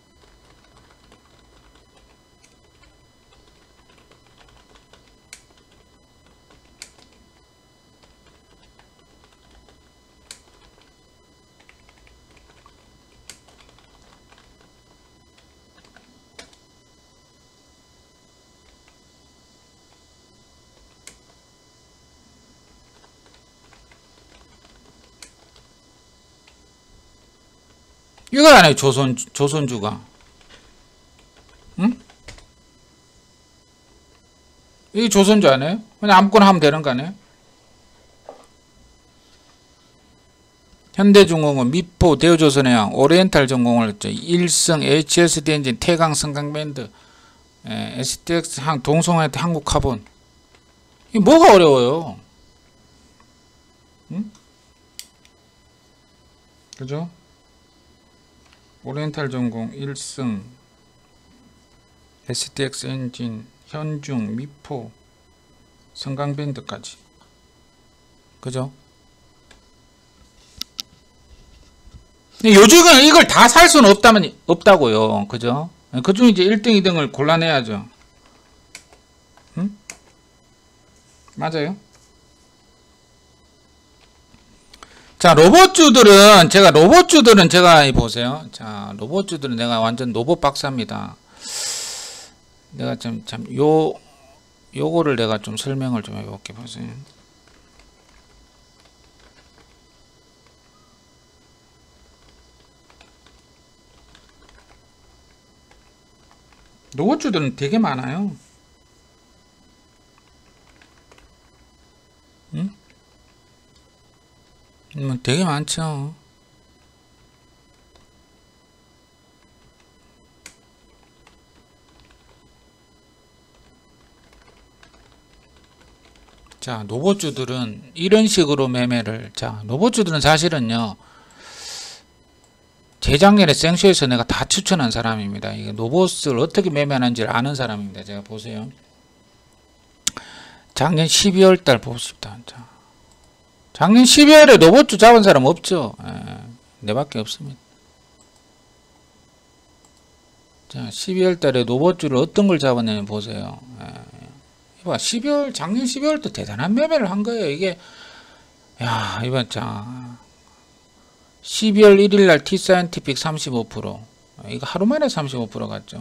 이거 아니에요. 조선, 조선주가. 응? 이 조선주 아니에요? 그냥 아무거나 하면 되는 거 아니에요? 현대중공업, 미포, 대우조선해양, 오리엔탈 전공을 했죠. 일성, 에이치에스디 엔진, 태강, 성강밴드, 에스티엑스, 항, 동성화이트, 한국카본. 이게 뭐가 어려워요? 응? 그죠? 오리엔탈 전공, 일승, 에스티엑스 엔진, 현중, 미포, 성강밴드까지. 그죠? 요즘은 이걸 다 살 수는 없다면, 없다고요. 그죠? 그 중에 이제 일 등, 이 등을 골라내야죠. 응? 맞아요. 자, 로봇주들은, 제가 로봇주들은 제가 보세요. 자, 로봇주들은 내가 완전 로봇 박사입니다. 내가 좀, 참, 요, 요거를 내가 좀 설명을 좀 해볼게, 보세요. 로봇주들은 되게 많아요. 응? 뭐 되게 많죠. 자, 로봇주들은 이런 식으로 매매를, 자, 로봇주들은 사실은요, 재작년에 생쇼에서 내가 다 추천한 사람입니다. 이게 로봇을 어떻게 매매하는지를 아는 사람입니다. 제가 보세요. 작년 십이월 달 보십시다. 자, 작년 십이월에 로봇주 잡은 사람 없죠? 예, 내밖에 없습니다. 자, 십이월 달에 로봇주를 어떤 걸 잡았냐면 보세요. 예. 이봐, 십이월, 작년 십이월 때 대단한 매매를 한 거예요. 이게, 야, 이봐, 자, 십이월 일일 날 T사이언티픽 삼십오 퍼센트. 이거 하루 만에 삼십오 퍼센트 갔죠.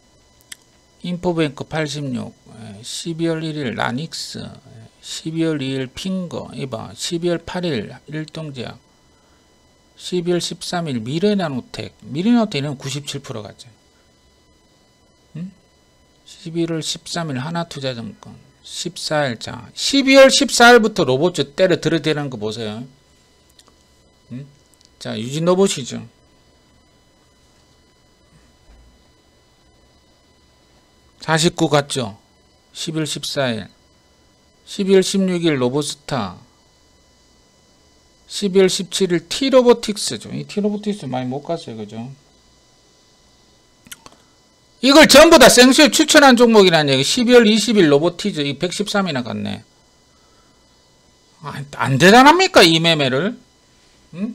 인포뱅크 팔십육, 십이월 일일 라닉스, 십이월 이일 핑거, 이봐, 십이월 팔일 일동제약, 십이월 십삼일 미래나노텍, 미래나노텍은 구십칠 퍼센트 갔죠. 응? 십일월 십삼일 하나투자증권, 십사일, 자, 십이월 십사일부터 로봇주 때려 들어대는 거 보세요. 응? 자, 유진 로봇이죠. 사십구 갔죠. 십일, 십사일. 십이월 십육일 로보스타. 십이월 십칠일 T로보틱스죠. 이 T로보틱스 많이 못 갔어요. 그죠? 이걸 전부 다 생수에 추천한 종목이라는 얘기. 십이월 이십일 로보티즈. 이 백십삼이나 갔네. 아, 안 대단합니까? 이 매매를? 응?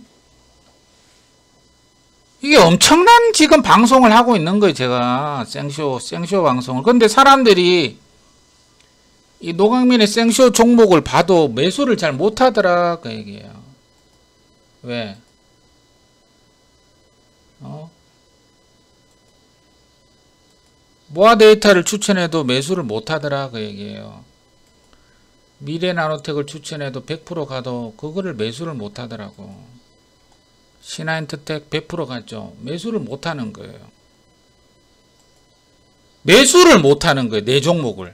이게 엄청난 지금 방송을 하고 있는 거예요. 제가 생쇼 생쇼 방송을. 근데 사람들이 이 노강민의 생쇼 종목을 봐도 매수를 잘 못하더라 그 얘기예요. 왜? 어? 모아 데이터를 추천해도 매수를 못하더라 그 얘기예요. 미래나노텍을 추천해도 백 퍼센트 가도 그거를 매수를 못하더라고. 신한인터텍 백 퍼센트 갔죠. 매수를 못하는 거예요. 매수를 못하는 거예요. 내 종목을.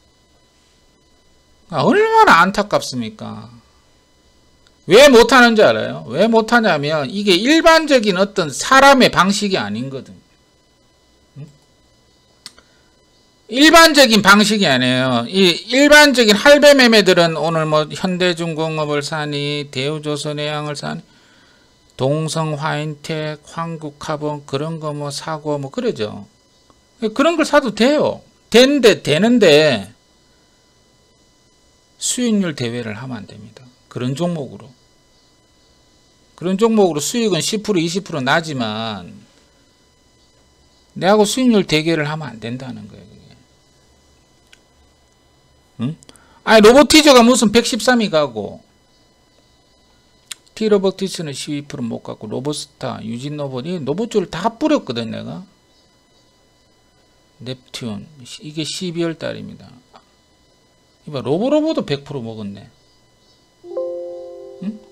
얼마나 안타깝습니까? 왜 못하는지 알아요? 왜 못하냐면 이게 일반적인 어떤 사람의 방식이 아닌거든. 일반적인 방식이 아니에요. 이 일반적인 할배 매매들은 오늘 뭐 현대중공업을 사니 대우조선해양을 사니 동성화인텍, 황국카본 그런 거 뭐 사고 뭐 그러죠. 그런 걸 사도 돼요. 되는데 되는데 수익률 대회를 하면 안 됩니다. 그런 종목으로. 그런 종목으로 수익은 십 퍼센트 이십 퍼센트 나지만 내하고 수익률 대결을 하면 안 된다는 거예요. 그게. 응? 아니 로보티저가 무슨 백십삼이 가고 T로보틱스는 십이 퍼센트 못 갖고 로보스타, 유진로봇, 이 로봇주를 다 뿌렸거든 내가. 넵튠 이게 십이월 달입니다. 이봐 로보로보도 백 퍼센트 먹었네. 응?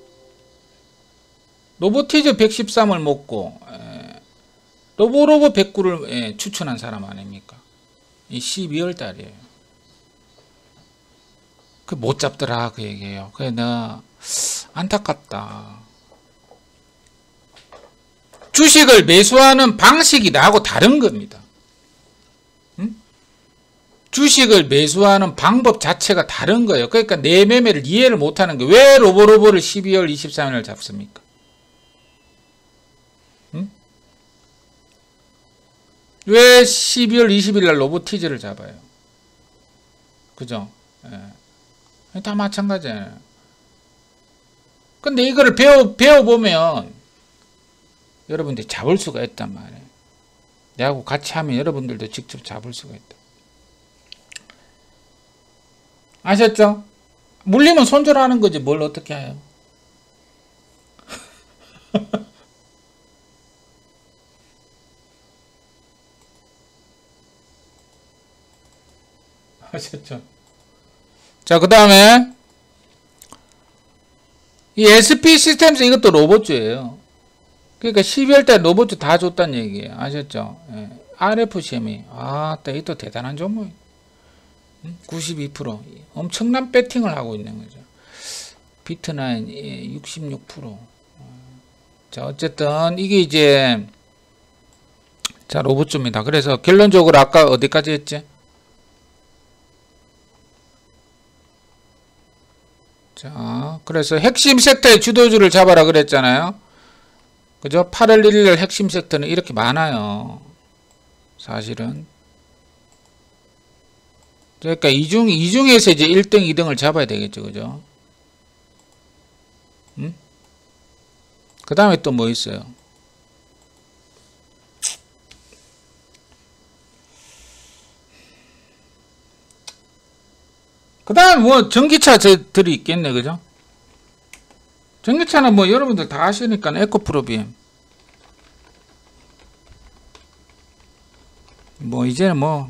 로보티저 백십삼을 먹고 에, 로보로보 백구를 에, 추천한 사람 아닙니까? 이 십이월 달이에요. 그 못 잡더라 그 얘기예요. 그래 내가 안타깝다. 주식을 매수하는 방식이 나하고 다른 겁니다. 응? 주식을 매수하는 방법 자체가 다른 거예요. 그러니까 내 매매를 이해를 못하는 거예요. 왜 로보로보를 십이월 이십삼일 잡습니까? 응? 왜 십이월 이십일 날 로보티즈를 잡아요? 그죠? 예. 다 마찬가지예요. 근데 이거를 배워, 배워보면 여러분들이 잡을 수가 있단 말이에요. 내하고 같이 하면 여러분들도 직접 잡을 수가 있다. 아셨죠? 물리면 손절하는 거지 뭘 어떻게 해요. 아셨죠? 자, 그 다음에 이 에스피 시스템스 이것도 로봇주예요. 그러니까 십이월 달 로봇주 다 줬다는 얘기예요. 아셨죠? 예. 알에프씨엠이 아, 이것도 대단한 종목. 구십이 퍼센트 엄청난 배팅을 하고 있는 거죠. 비트나인 육십육 퍼센트. 자, 어쨌든 이게 이제 자 로봇주입니다. 그래서 결론적으로 아까 어디까지 했지? 자, 그래서 핵심 섹터의 주도주를 잡아라 그랬잖아요. 그죠? 팔월 일일 핵심 섹터는 이렇게 많아요. 사실은. 그러니까 이중, 이중에서 이제 일 등, 이 등을 잡아야 되겠죠. 그죠? 음? 그 다음에 또 뭐 있어요? 그 다음 뭐 전기차들이 있겠네. 그죠? 전기차는 뭐 여러분들 다 아시니까 에코프로비엠. 뭐 이제는 뭐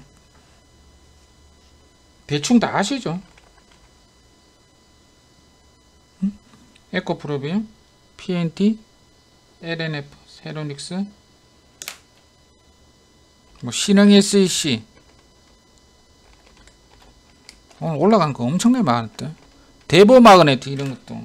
대충 다 아시죠? 응? 에코프로비엠, 피엔티, 엘엔에프, 세로닉스, 뭐 신흥 에스이씨. 오늘 올라간 거 엄청나게 많았대. 대보 마그네틱 이런 것도.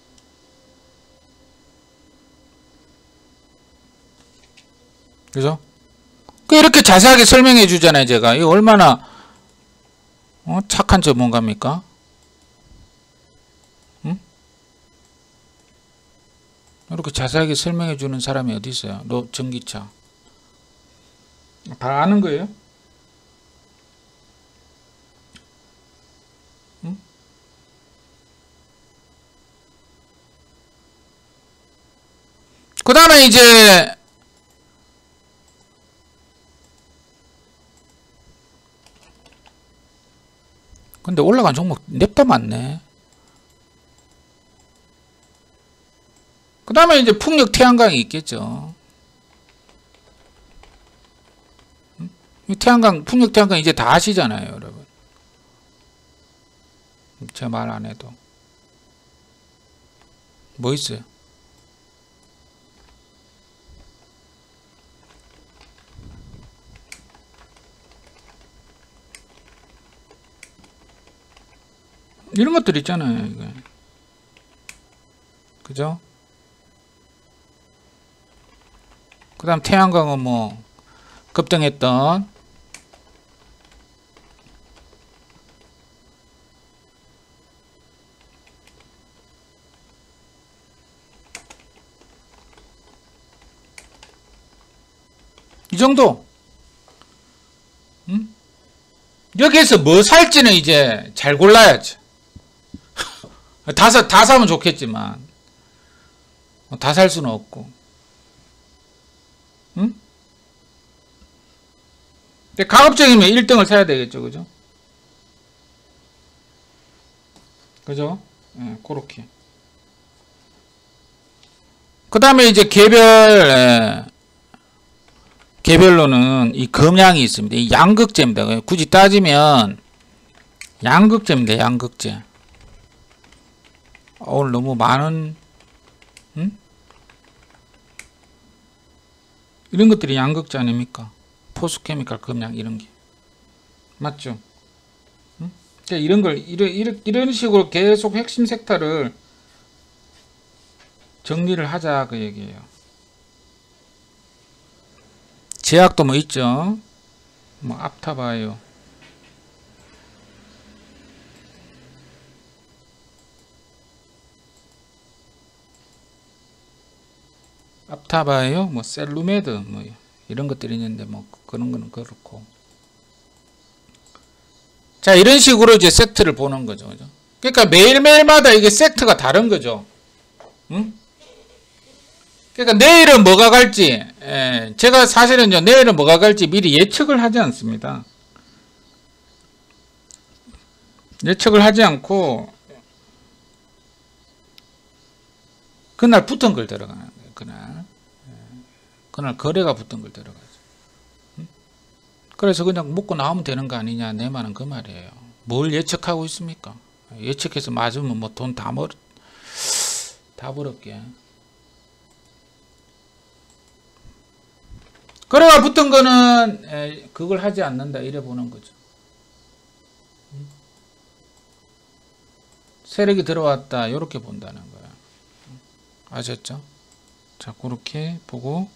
그죠? 그 이렇게 자세하게 설명해 주잖아요, 제가. 이거 얼마나 어? 착한 전문가입니까? 응? 이렇게 자세하게 설명해 주는 사람이 어디 있어요? 로, 전기차. 다 아는 거예요? 응? 그 다음에 이제 근데 올라간 종목 냅다 많네. 그 다음에 이제 풍력 태양광이 있겠죠. 태양광, 풍력 태양광 이제 다 아시잖아요, 여러분. 제 말 안 해도. 뭐 있어요? 이런 것들 있잖아요, 이거. 그죠? 그 다음 태양광은 뭐, 급등했던, 이 정도. 응? 여기에서 뭐 살지는 이제 잘 골라야지. 다, 사, 다 사면 좋겠지만 다 살 수는 없고. 응? 근데 가급적이면 일 등을 사야 되겠죠. 그죠? 그죠? 예, 그렇게. 그 다음에 이제 개별, 예, 개별로는 이 금양이 있습니다. 이 양극재입니다. 굳이 따지면 양극재입니다. 양극재. 오늘 너무 많은, 응? 이런 것들이 양극재 아닙니까? 포스케미칼, 금양 이런 게 맞죠? 응? 그러니까 이런 걸 이런, 이런 이런 식으로 계속 핵심 섹터를 정리를 하자 그 얘기예요. 제약도 뭐 있죠? 뭐 앞타바이오, 앞타바이오, 뭐 셀루메드 뭐 이런 것들이 있는데 뭐 그런 거는 그렇고. 자, 이런 식으로 이제 섹터를 보는 거죠. 그죠? 그러니까 매일매일마다 이게 섹터가 다른 거죠. 응? 그러니까 내일은 뭐가 갈지, 예, 제가 사실은요, 내일은 뭐가 갈지 미리 예측을 하지 않습니다. 예측을 하지 않고, 그날 붙은 걸 들어가는 거예요. 그날. 그날 거래가 붙은 걸 들어가죠. 그래서 그냥 먹고 나오면 되는 거 아니냐, 내 말은 그 말이에요. 뭘 예측하고 있습니까? 예측해서 맞으면 뭐 돈 다 벌, 다 벌었게. 거래가 붙은 거는 에, 그걸 하지 않는다, 이래 보는 거죠. 세력이 들어왔다, 이렇게 본다는 거야. 아셨죠? 자, 그렇게 보고.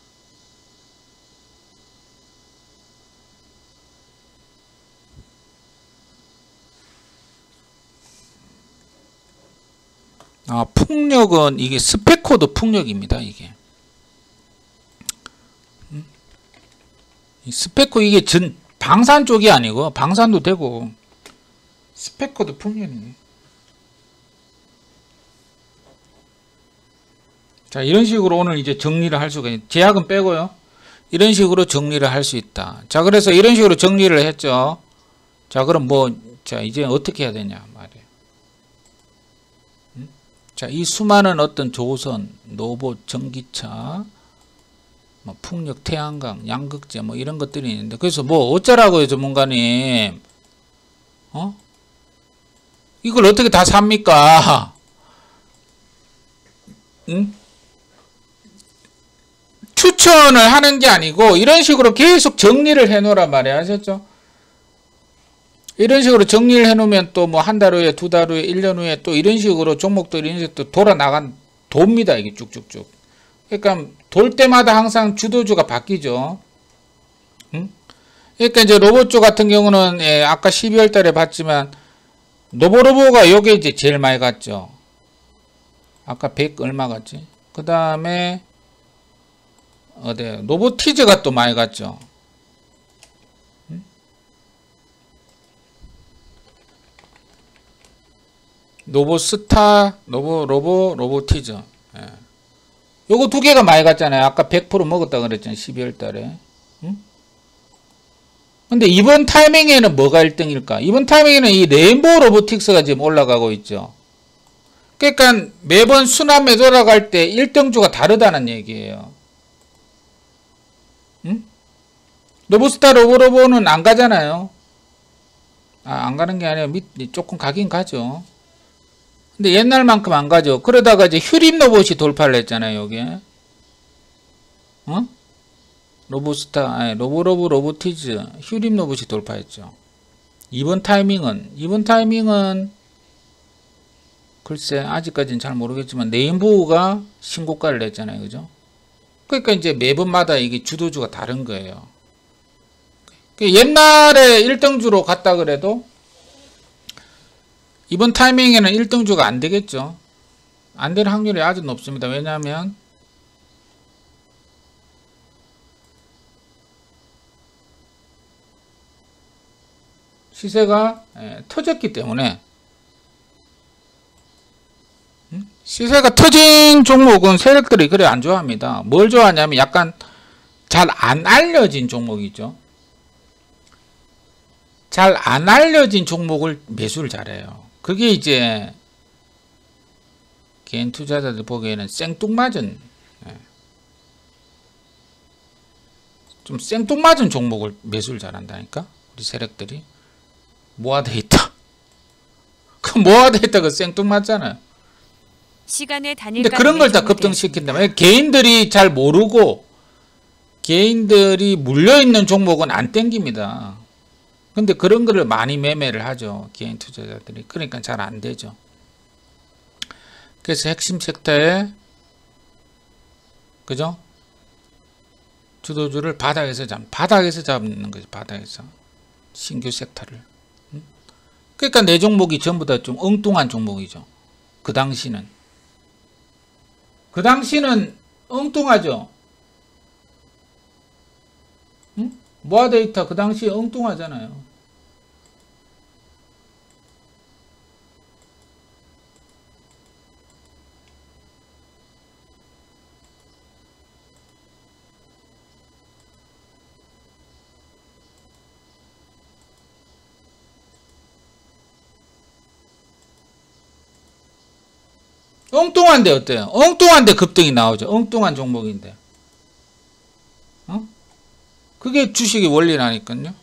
아, 풍력은 이게 스펙코드 풍력입니다. 이게 음? 이 스펙코 이게 전 방산 쪽이 아니고, 방산도 되고 스펙코드 풍력이네. 자, 이런 식으로 오늘 이제 정리를 할 수가 있는, 제약은 빼고요. 이런 식으로 정리를 할 수 있다. 자, 그래서 이런 식으로 정리를 했죠. 자, 그럼 뭐, 자, 이제 어떻게 해야 되냐 말이에요. 음? 자, 이 수많은 어떤 조선, 로봇, 전기차, 뭐 풍력, 태양광, 양극재 뭐 이런 것들이 있는데, 그래서 뭐 어쩌라고요, 전문가님? 어? 이걸 어떻게 다 삽니까? 응? 추천을 하는 게 아니고 이런 식으로 계속 정리를 해 놓으란 말이야. 아셨죠? 이런 식으로 정리를 해 놓으면 또 뭐 한 달 후에, 두 달 후에, 일 년 후에 또 이런 식으로 종목들이 이제 또 돌아 나간 돕니다. 이게 쭉쭉쭉. 그러니까 돌 때마다 항상 주도주가 바뀌죠. 응? 그러니까 이제 로봇주 같은 경우는 예, 아까 십이월 달에 봤지만 노보로보가 요게 이제 제일 많이 갔죠. 아까 백 얼마 갔지? 그 다음에 어디 노보티즈가 또 많이 갔죠. 응? 노보스타, 노보 로보, 로보티즈. 예. 요거 두 개가 많이 갔잖아요. 아까 백 퍼센트 먹었다 그랬잖아요. 십이월 달에. 응? 근데 이번 타이밍에는 뭐가 일 등일까? 이번 타이밍에는 이 레인보우 로보틱스가 지금 올라가고 있죠. 그러니까 매번 순환매 돌아갈 때 일 등주가 다르다는 얘기예요. 응? 로보스타 로보로보는 안 가잖아요. 아, 안 가는 게 아니라 밑, 조금 가긴 가죠. 근데 옛날만큼 안 가죠. 그러다가 이제 휴림 로봇이 돌파를 했잖아요, 여기에. 어? 로보스타, 아니, 로보로보 로보티즈, 휴림 로봇이 돌파했죠. 이번 타이밍은, 이번 타이밍은, 글쎄, 아직까지는 잘 모르겠지만, 레인보우가 신고가를 냈잖아요, 그죠? 그러니까 이제 매번마다 이게 주도주가 다른 거예요. 옛날에 일 등주로 갔다 그래도, 이번 타이밍에는 일 등주가 안 되겠죠. 안 될 확률이 아주 높습니다. 왜냐하면, 시세가 예, 터졌기 때문에. 음? 시세가 터진 종목은 세력들이 그래 안 좋아합니다. 뭘 좋아하냐면 약간 잘 안 알려진 종목이죠. 잘 안 알려진 종목을 매수를 잘해요. 그게 이제 개인 투자자들 보기에는 생뚱맞은, 예, 좀 생뚱맞은 종목을 매수를 잘한다니까 우리 세력들이. 모아돼 있다. 그 모아돼 있다 그 생뚱맞잖아요. 시간의 단일가. 근데 그런 걸 다 급등시킨다면 개인들이 잘 모르고 개인들이 물려있는 종목은 안 땡깁니다. 근데 그런 거를 많이 매매를 하죠. 개인 투자자들이. 그러니까 잘 안 되죠. 그래서 핵심 섹터에, 그죠? 주도주를 바닥에서 잡, 바닥에서 잡는 거죠. 바닥에서. 신규 섹터를. 그러니까 내 종목이 전부 다 좀 엉뚱한 종목이죠. 그 당시는. 그 당시는 엉뚱하죠. 응? 모아데이터 그 당시에 엉뚱하잖아요. 엉뚱한데 어때요? 엉뚱한데 급등이 나오죠. 엉뚱한 종목인데. 어? 그게 주식의 원리라니까요.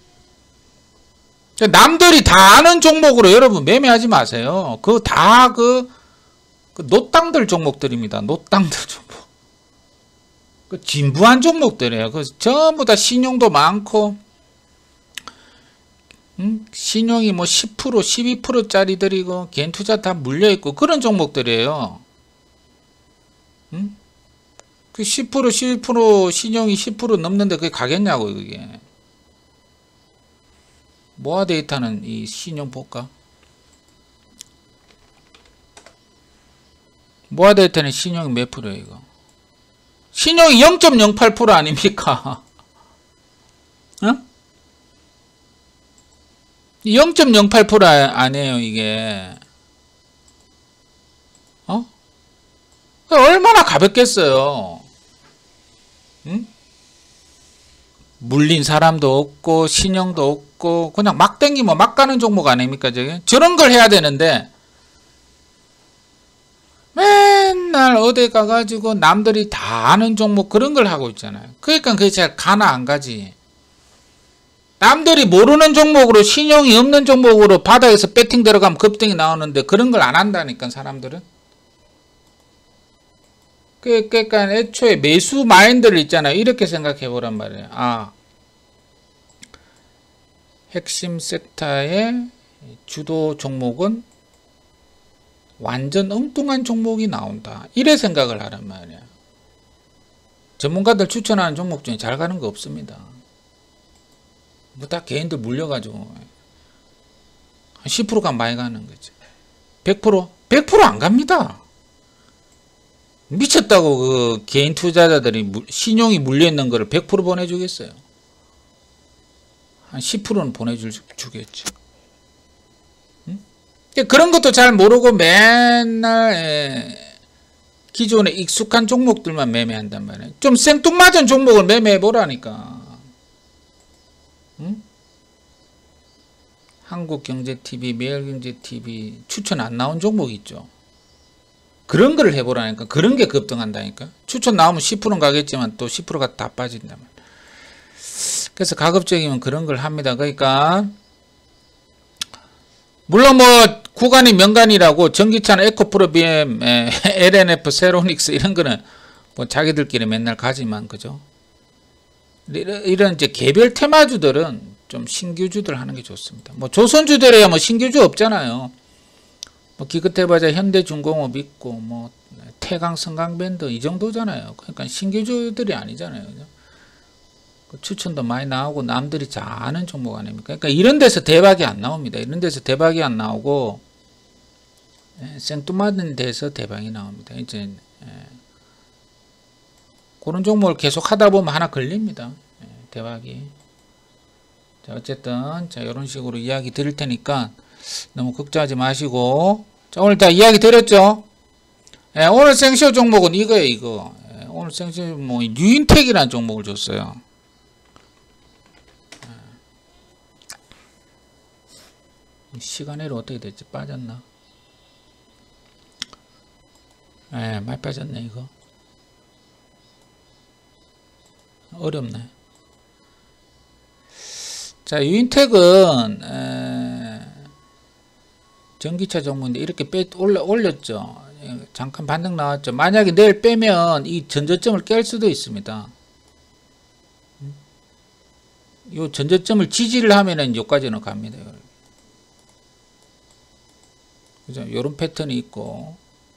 남들이 다 아는 종목으로 여러분 매매하지 마세요. 그거 다 그, 그 노땅들 종목들입니다. 노땅들 종목. 그 진부한 종목들이에요. 그 전부 다 신용도 많고, 음? 신용이 뭐 십 퍼센트, 십이 퍼센트짜리들이고, 개인 투자 다 물려있고, 그런 종목들이에요. 음? 그 십 퍼센트, 십이 퍼센트 신용이 십 퍼센트 넘는데 그게 가겠냐고, 그게. 모아 데이터는 이 신용 볼까? 모아 데이터는 신용이 몇 프로예요, 이거? 신용이 영 점 영팔 퍼센트 아닙니까? 어? 영 점 영팔 퍼센트 아니에요, 이게. 어? 얼마나 가볍겠어요. 응? 물린 사람도 없고, 신용도 없고, 그냥 막 땡기면 막 가는 종목 아닙니까, 저게? 저런 걸 해야 되는데, 맨날 어디 가가지고 남들이 다 아는 종목 그런 걸 하고 있잖아요. 그러니까 그게 잘 가나 안 가지. 남들이 모르는 종목으로 신용이 없는 종목으로 바닥에서 배팅 들어가면 급등이 나오는데 그런 걸 안 한다니까 사람들은. 그러니까 애초에 매수 마인드를 있잖아요. 이렇게 생각해 보란 말이에요. 아, 핵심 섹터의 주도 종목은 완전 엉뚱한 종목이 나온다. 이래 생각을 하란 말이야. 전문가들 추천하는 종목 중에 잘 가는 거 없습니다. 뭐 다 개인들 물려가지고 한 십 퍼센트가 많이 가는 거지. 백 퍼센트? 백 퍼센트 안 갑니다. 미쳤다고 그 개인 투자자들이 신용이 물려있는 거를 백 퍼센트 보내주겠어요. 한 십 퍼센트는 보내주겠지. 그런 것도 잘 모르고 맨날 기존에 익숙한 종목들만 매매한단 말이에요. 좀 생뚱맞은 종목을 매매해 보라니까. 응? 한국경제티비, 매일경제티비 추천 안 나온 종목 있죠. 그런 거를 해보라니까. 그런 게 급등한다니까. 추천 나오면 십 퍼센트 가겠지만 또 십 퍼센트가 다 빠진단 말이에요. 그래서 가급적이면 그런 걸 합니다. 그러니까 물론 뭐 구간이 명간이라고 전기차는 에코프로, 비엠, 엘엔에프, 세로닉스 이런 거는 뭐 자기들끼리 맨날 가지만 그죠? 이런, 이런 이제 개별 테마주들은 좀 신규주들 하는 게 좋습니다. 뭐 조선주들이야 뭐 신규주 없잖아요. 뭐 기껏해봐자 현대중공업 있고 뭐 태강, 성강밴드 이 정도잖아요. 그러니까 신규주들이 아니잖아요. 그죠? 추천도 많이 나오고 남들이 잘 아는 종목 아닙니까? 그러니까 이런 데서 대박이 안 나옵니다. 이런 데서 대박이 안 나오고 예, 생뚱맞은 데서 대박이 나옵니다. 이제 예, 그런 종목을 계속 하다 보면 하나 걸립니다. 예, 대박이. 자, 어쨌든 자 이런 식으로 이야기 드릴 테니까 너무 걱정하지 마시고 자 오늘 다 이야기 드렸죠? 예, 오늘 생쇼 종목은 이거예요. 이거 예, 오늘 생쇼 뭐 유인텍이라는 종목을 줬어요. 시간으로 어떻게 됐지? 빠졌나? 에, 많이 빠졌네 이거. 어렵네. 자, 유인텍은 에, 전기차 종목인데 이렇게 빼 올려 올렸죠. 잠깐 반등 나왔죠. 만약에 내일 빼면 이 전저점을 깰 수도 있습니다. 이 전저점을 지지를 하면은 여기까지는 갑니다. 그죠? 요런 패턴이 있고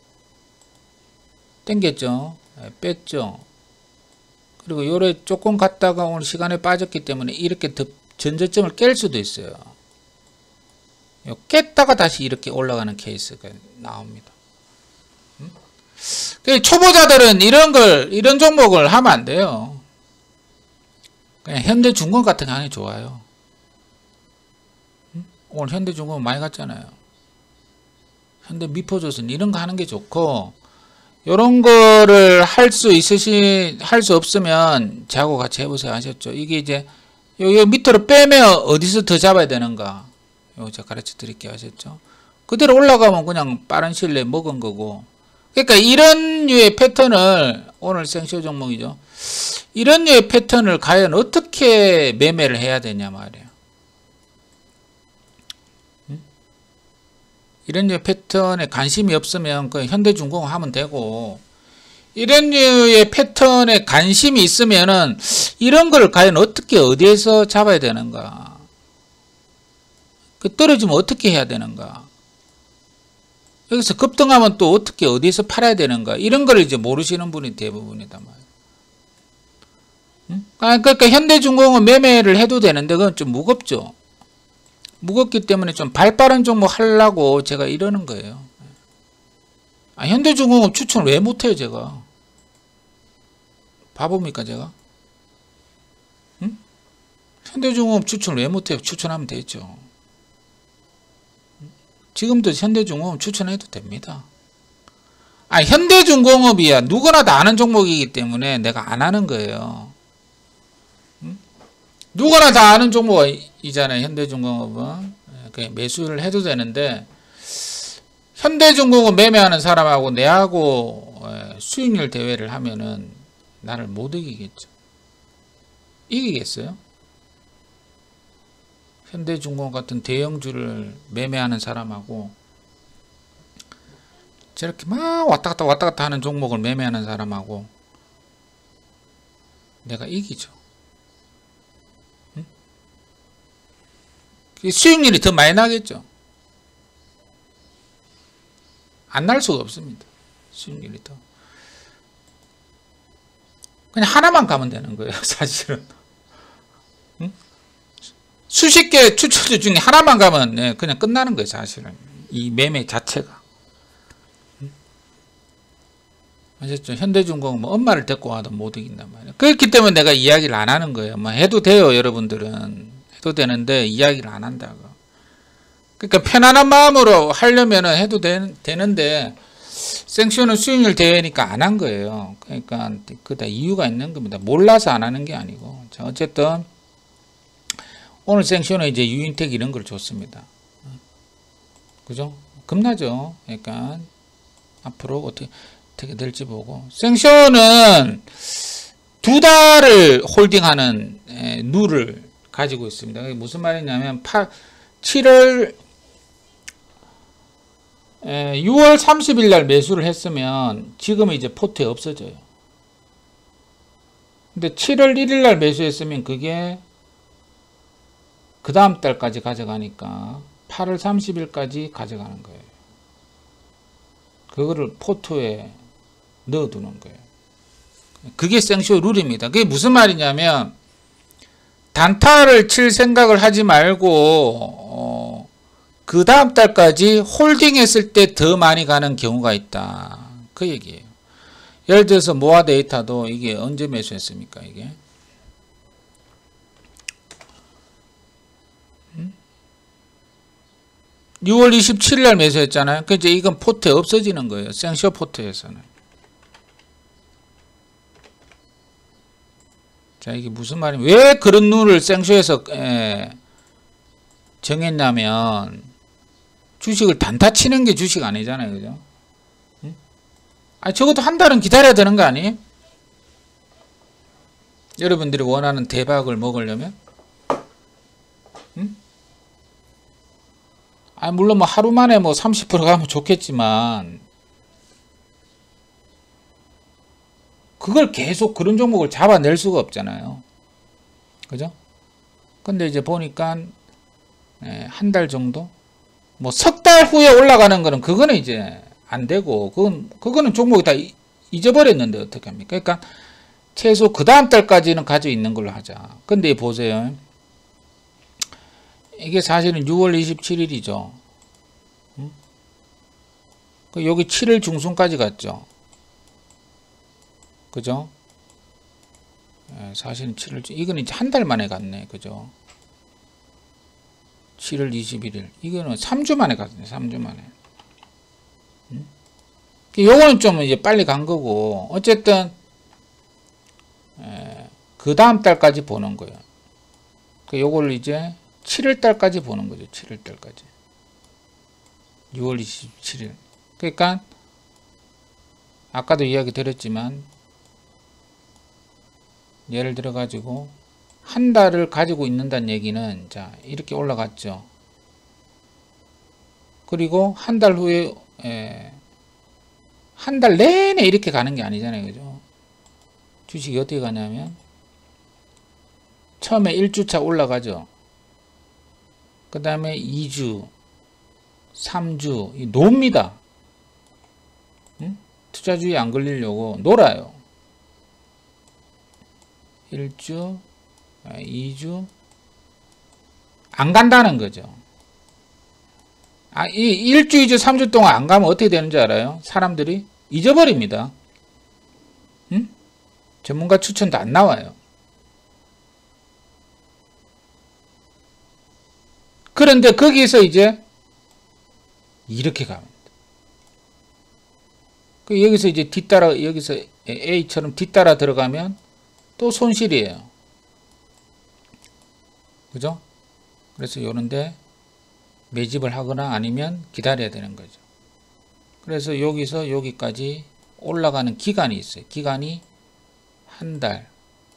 땡겼죠. 뺐죠. 그리고 요래 조금 갔다가 오늘 시간에 빠졌기 때문에 이렇게 더 전저점을 깰 수도 있어요. 요 깼다가 다시 이렇게 올라가는 케이스가 나옵니다. 음? 초보자들은 이런 걸 이런 종목을 하면 안 돼요. 그냥 현대중공 같은 거 하는 게 좋아요. 음? 오늘 현대중공 많이 갔잖아요. 현대 미포조선 이런 거 하는 게 좋고 요런 거를 할 수 있으시 할 수 없으면 저하고 같이 해보세요. 아셨죠? 이게 이제 요, 요 밑으로 빼면 어디서 더 잡아야 되는가 요 제가 가르쳐 드릴게요. 아셨죠? 그대로 올라가면 그냥 빠른 시일 내에 먹은 거고 그러니까 이런 류의 패턴을 오늘 생쇼 종목이죠. 이런 류의 패턴을 과연 어떻게 매매를 해야 되냐 말이에요. 이런 류의 패턴에 관심이 없으면 그 현대중공업 하면 되고, 이런 류의 패턴에 관심이 있으면은 이런 걸 과연 어떻게 어디에서 잡아야 되는가, 그 떨어지면 어떻게 해야 되는가, 여기서 급등하면 또 어떻게 어디에서 팔아야 되는가, 이런 걸 이제 모르시는 분이 대부분이다 말이에요. 응? 그러니까 현대중공업 매매를 해도 되는데 그건 좀 무겁죠. 무겁기 때문에 좀 발빠른 종목 하려고 제가 이러는 거예요. 아, 현대중공업 추천을 왜 못해요 제가? 바보입니까 제가? 응? 현대중공업 추천을 왜 못해요? 추천하면 되죠. 지금도 현대중공업 추천해도 됩니다. 아, 현대중공업이야 누구나 다 아는 종목이기 때문에 내가 안 하는 거예요. 응? 누구나 다 아는 종목이잖아요. 현대중공업은 매수를 해도 되는데, 현대중공업 매매하는 사람하고 내하고 수익률 대회를 하면은 나를 못 이기겠죠. 이기겠어요? 현대중공업 같은 대형주를 매매하는 사람하고 저렇게 막 왔다 갔다 왔다 갔다 하는 종목을 매매하는 사람하고 내가 이기죠. 응? 수익률이 더 많이 나겠죠. 안 날 수가 없습니다. 수익률이 더. 그냥 하나만 가면 되는 거예요, 사실은. 응? 수십 개 추천주 중에 하나만 가면 그냥 끝나는 거예요, 사실은. 이 매매 자체가. 응? 아셨죠? 현대중공업 뭐 엄마를 데리고 와도 못 이긴단 말이에요. 그렇기 때문에 내가 이야기를 안 하는 거예요. 뭐 해도 돼요, 여러분들은. 해도 되는데 이야기를 안 한다고. 그러니까 편안한 마음으로 하려면 해도 되, 되는데 생쇼는 수익률 대회니까 안 한 거예요. 그러니까 그다 이유가 있는 겁니다. 몰라서 안 하는 게 아니고. 자, 어쨌든 오늘 생쇼는 이제 유인텍 이런 걸 줬습니다. 그죠? 겁나죠. 그러니까 앞으로 어떻게 어떻게 될지 보고. 생쇼는 두 달을 홀딩하는 에, 누를 가지고 있습니다. 그게 무슨 말이냐면 칠월 유월 삼십일 날 매수를 했으면 지금은 이제 포트에 없어져요. 근데 칠월 일일 날 매수했으면 그게 그 다음 달까지 가져가니까 팔월 삼십일까지 가져가는 거예요. 그거를 포트에 넣어두는 거예요. 그게 생쇼 룰입니다. 그게 무슨 말이냐면 단타를 칠 생각을 하지 말고 어, 그 다음 달까지 홀딩했을 때 더 많이 가는 경우가 있다. 그 얘기예요. 예를 들어서 모아 데이터도 이게 언제 매수했습니까? 이게 유월 이십칠일 날 매수했잖아요. 그 이제 이건 포트에 없어지는 거예요. 생쇼 포트에서는. 자, 이게 무슨 말이면 왜 그런 룰을 생쇼에서 에, 정했냐면 주식을 단타 치는 게 주식 아니잖아요. 그죠? 응? 아, 적어도 한 달은 기다려야 되는 거 아니에요? 여러분들이 원하는 대박을 먹으려면? 응? 아, 물론 뭐 하루 만에 뭐 삼십 퍼센트 가면 좋겠지만 그걸 계속 그런 종목을 잡아낼 수가 없잖아요. 그죠? 근데 이제 보니까 한 달 정도? 뭐 석 달 후에 올라가는 거는 그거는 이제 안 되고 그건 그거는 종목이 다 잊어버렸는데 어떻게 합니까? 그러니까 최소 그 다음 달까지는 가지고 있는 걸로 하자. 근데 보세요. 이게 사실은 유월 이십칠일이죠. 응? 여기 칠월 중순까지 갔죠. 그죠? 예, 사실은 칠월, 이거는 이제 한 달 만에 갔네. 그죠? 칠월 이십일일. 이거는 삼 주 만에 갔네. 삼 주 만에. 응? 요거는 좀 이제 빨리 간 거고, 어쨌든, 예, 그 다음 달까지 보는 거예요. 그 요걸 이제 칠월 달까지 보는 거죠. 칠월 달까지. 유월 이십칠일. 그러니까, 아까도 이야기 드렸지만 예를 들어 가지고 한 달을 가지고 있는다는 얘기는 자 이렇게 올라갔죠. 그리고 한 달 후에 한 달 내내 이렇게 가는 게 아니잖아요. 그죠? 주식이 어떻게 가냐면 처음에 일 주차 올라가죠. 그 다음에 이 주, 삼 주 놉니다. 응? 투자주의에 안 걸리려고 놀아요. 일 주, 이 주 안 간다는 거죠. 아, 이 일 주, 이 주, 삼 주 동안 안 가면 어떻게 되는지 알아요? 사람들이 잊어버립니다. 응? 전문가 추천도 안 나와요. 그런데 거기서 이제 이렇게 갑니다. 여기서 이제 뒤따라 여기서 A처럼 뒤따라 들어가면 또 손실이에요. 그죠? 그래서 요런데 매집을 하거나 아니면 기다려야 되는 거죠. 그래서 여기서 여기까지 올라가는 기간이 있어요. 기간이 한 달.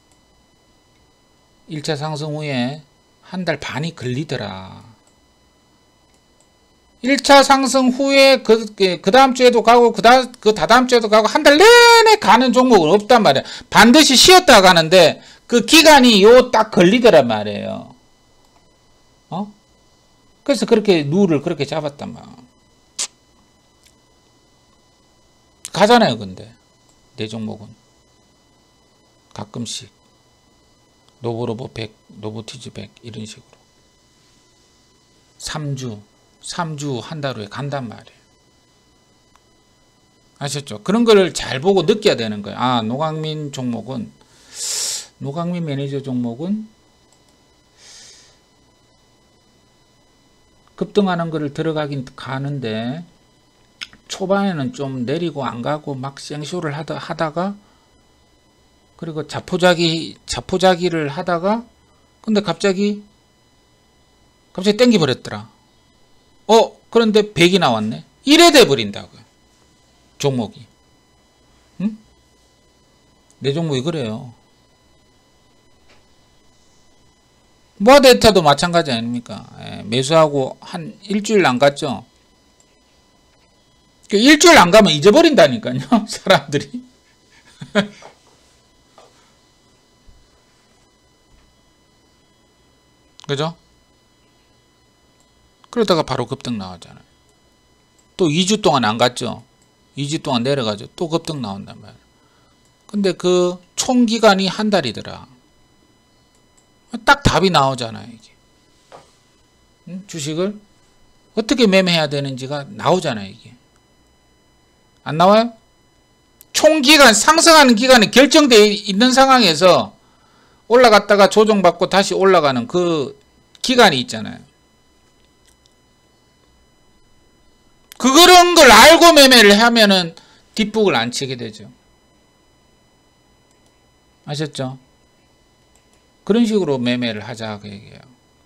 일 차 상승 후에 한 달 반이 걸리더라. 일 차 상승 후에 그, 그 다음 주에도 가고 그 다, 그 다다음 주에도 가고 한 달 내내 가는 종목은 없단 말이야. 반드시 쉬었다 가는데 그 기간이 요 딱 걸리더란 말이에요. 어? 그래서 그렇게 룰을 그렇게 잡았단 말이야. 가잖아요, 근데. 내 종목은. 가끔씩. 노브로보 백, 노보티즈 백, 이런 식으로. 삼 주, 삼 주, 한 달 후에 간단 말이에요. 아셨죠? 그런 걸 잘 보고 느껴야 되는 거예요. 아, 노광민 종목은, 노광민 매니저 종목은 급등하는 거를 들어가긴 가는데, 초반에는 좀 내리고 안 가고 막 생쇼를 하다, 하다가, 그리고 자포자기, 자포자기를 하다가, 근데 갑자기, 갑자기 땡겨버렸더라. 어, 그런데 백이 나왔네? 이래 돼버린다고요. 종목이. 응? 내 종목이 그래요. 모아데이터도 마찬가지 아닙니까? 예, 매수하고 한 일주일 안 갔죠? 일주일 안 가면 잊어버린다니까요, 사람들이. 그죠? 그러다가 바로 급등 나왔잖아요. 또 이 주 동안 안 갔죠? 이 주 동안 내려가죠. 또 급등 나온단 말이에요. 근데 그 총 기간이 한 달이더라. 딱 답이 나오잖아요, 이게. 응? 주식을 어떻게 매매해야 되는지가 나오잖아요, 이게. 안 나와요? 총 기간, 상승하는 기간이 결정되어 있는 상황에서 올라갔다가 조정받고 다시 올라가는 그 기간이 있잖아요. 그런 걸 알고 매매를 하면은 뒷북을 안 치게 되죠. 아셨죠? 그런 식으로 매매를 하자 그 얘기예요.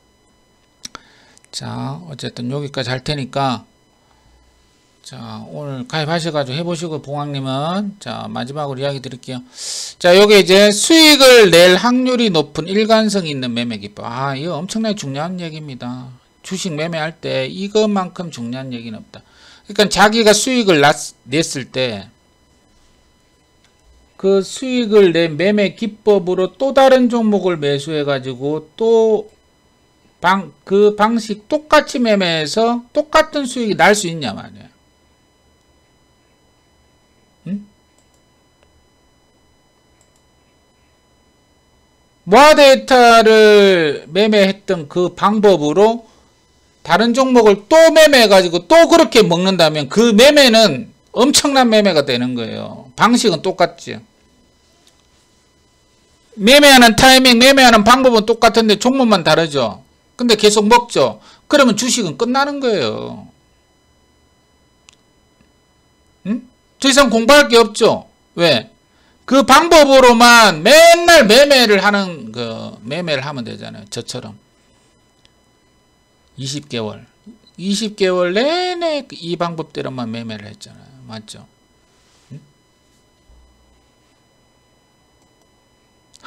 자, 어쨌든 여기까지 할 테니까 자, 오늘 가입하셔가지고 해보시고, 봉황님은 자, 마지막으로 이야기 드릴게요. 자, 요게 이제 수익을 낼 확률이 높은 일관성 있는 매매 기법. 아, 이거 엄청나게 중요한 얘기입니다. 주식 매매할 때 이것만큼 중요한 얘기는 없다. 그러니까 자기가 수익을 났, 냈을 때 그 수익을 낸 매매 기법으로 또 다른 종목을 매수해가지고 또 방, 그 방식 똑같이 매매해서 똑같은 수익이 날 수 있냐 말이에요. 응? 모아데이터를 매매했던 그 방법으로 다른 종목을 또 매매해가지고 또 그렇게 먹는다면 그 매매는 엄청난 매매가 되는 거예요. 방식은 똑같죠. 매매하는 타이밍, 매매하는 방법은 똑같은데 종목만 다르죠. 근데 계속 먹죠. 그러면 주식은 끝나는 거예요. 응? 더 이상 공부할 게 없죠. 왜? 그 방법으로만 맨날 매매를 하는 그 매매를 하면 되잖아요. 저처럼 이십 개월 이십 개월 내내 이 방법대로만 매매를 했잖아요. 맞죠? 응?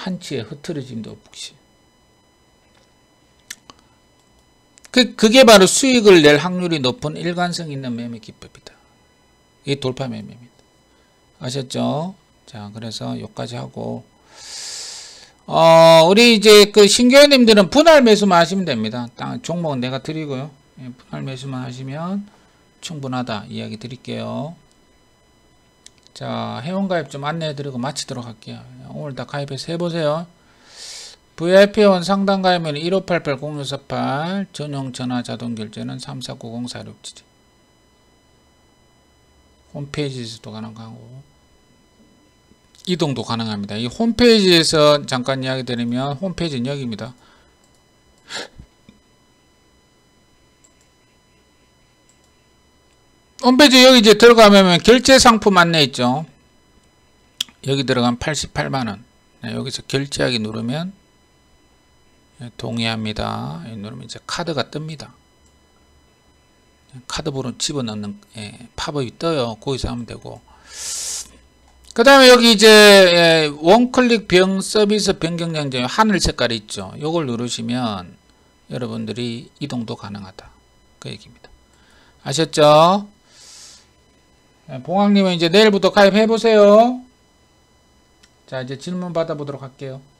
한치의 흐트러짐도 없이. 그, 그게 바로 수익을 낼 확률이 높은 일관성 있는 매매 기법이다. 이게 돌파 매매입니다. 아셨죠? 자, 그래서 여기까지 하고, 어, 우리 이제 그 신규님들은 분할 매수만 하시면 됩니다. 땅, 종목은 내가 드리고요. 예, 분할 매수만 하시면 충분하다. 이야기 드릴게요. 자, 회원가입 좀 안내해드리고 마치도록 할게요. 오늘 다 가입해서 해보세요. 브이아이피원 상담 가입은 일오팔팔 공육사팔, 전용 전화 자동 결제는 삼사구공 사육칠칠. 홈페이지에서도 가능하고 이동도 가능합니다. 이 홈페이지에서 잠깐 이야기 드리면 홈페이지는 여기입니다. 홈페이지 여기 이제 들어가면 결제 상품 안내 있죠. 여기 들어가면 팔십팔만 원. 여기서 결제하기 누르면 동의합니다. 누르면 이제 카드가 뜹니다. 카드번호 집어넣는 예, 팝업이 떠요. 거기서 하면 되고. 그 다음에 여기 이제 예, 원클릭 병 서비스 변경량제 하늘 색깔이 있죠. 요걸 누르시면 여러분들이 이동도 가능하다. 그 얘기입니다. 아셨죠? 예, 봉황님은 이제 내일부터 가입해 보세요. 자, 이제 질문 받아보도록 할게요.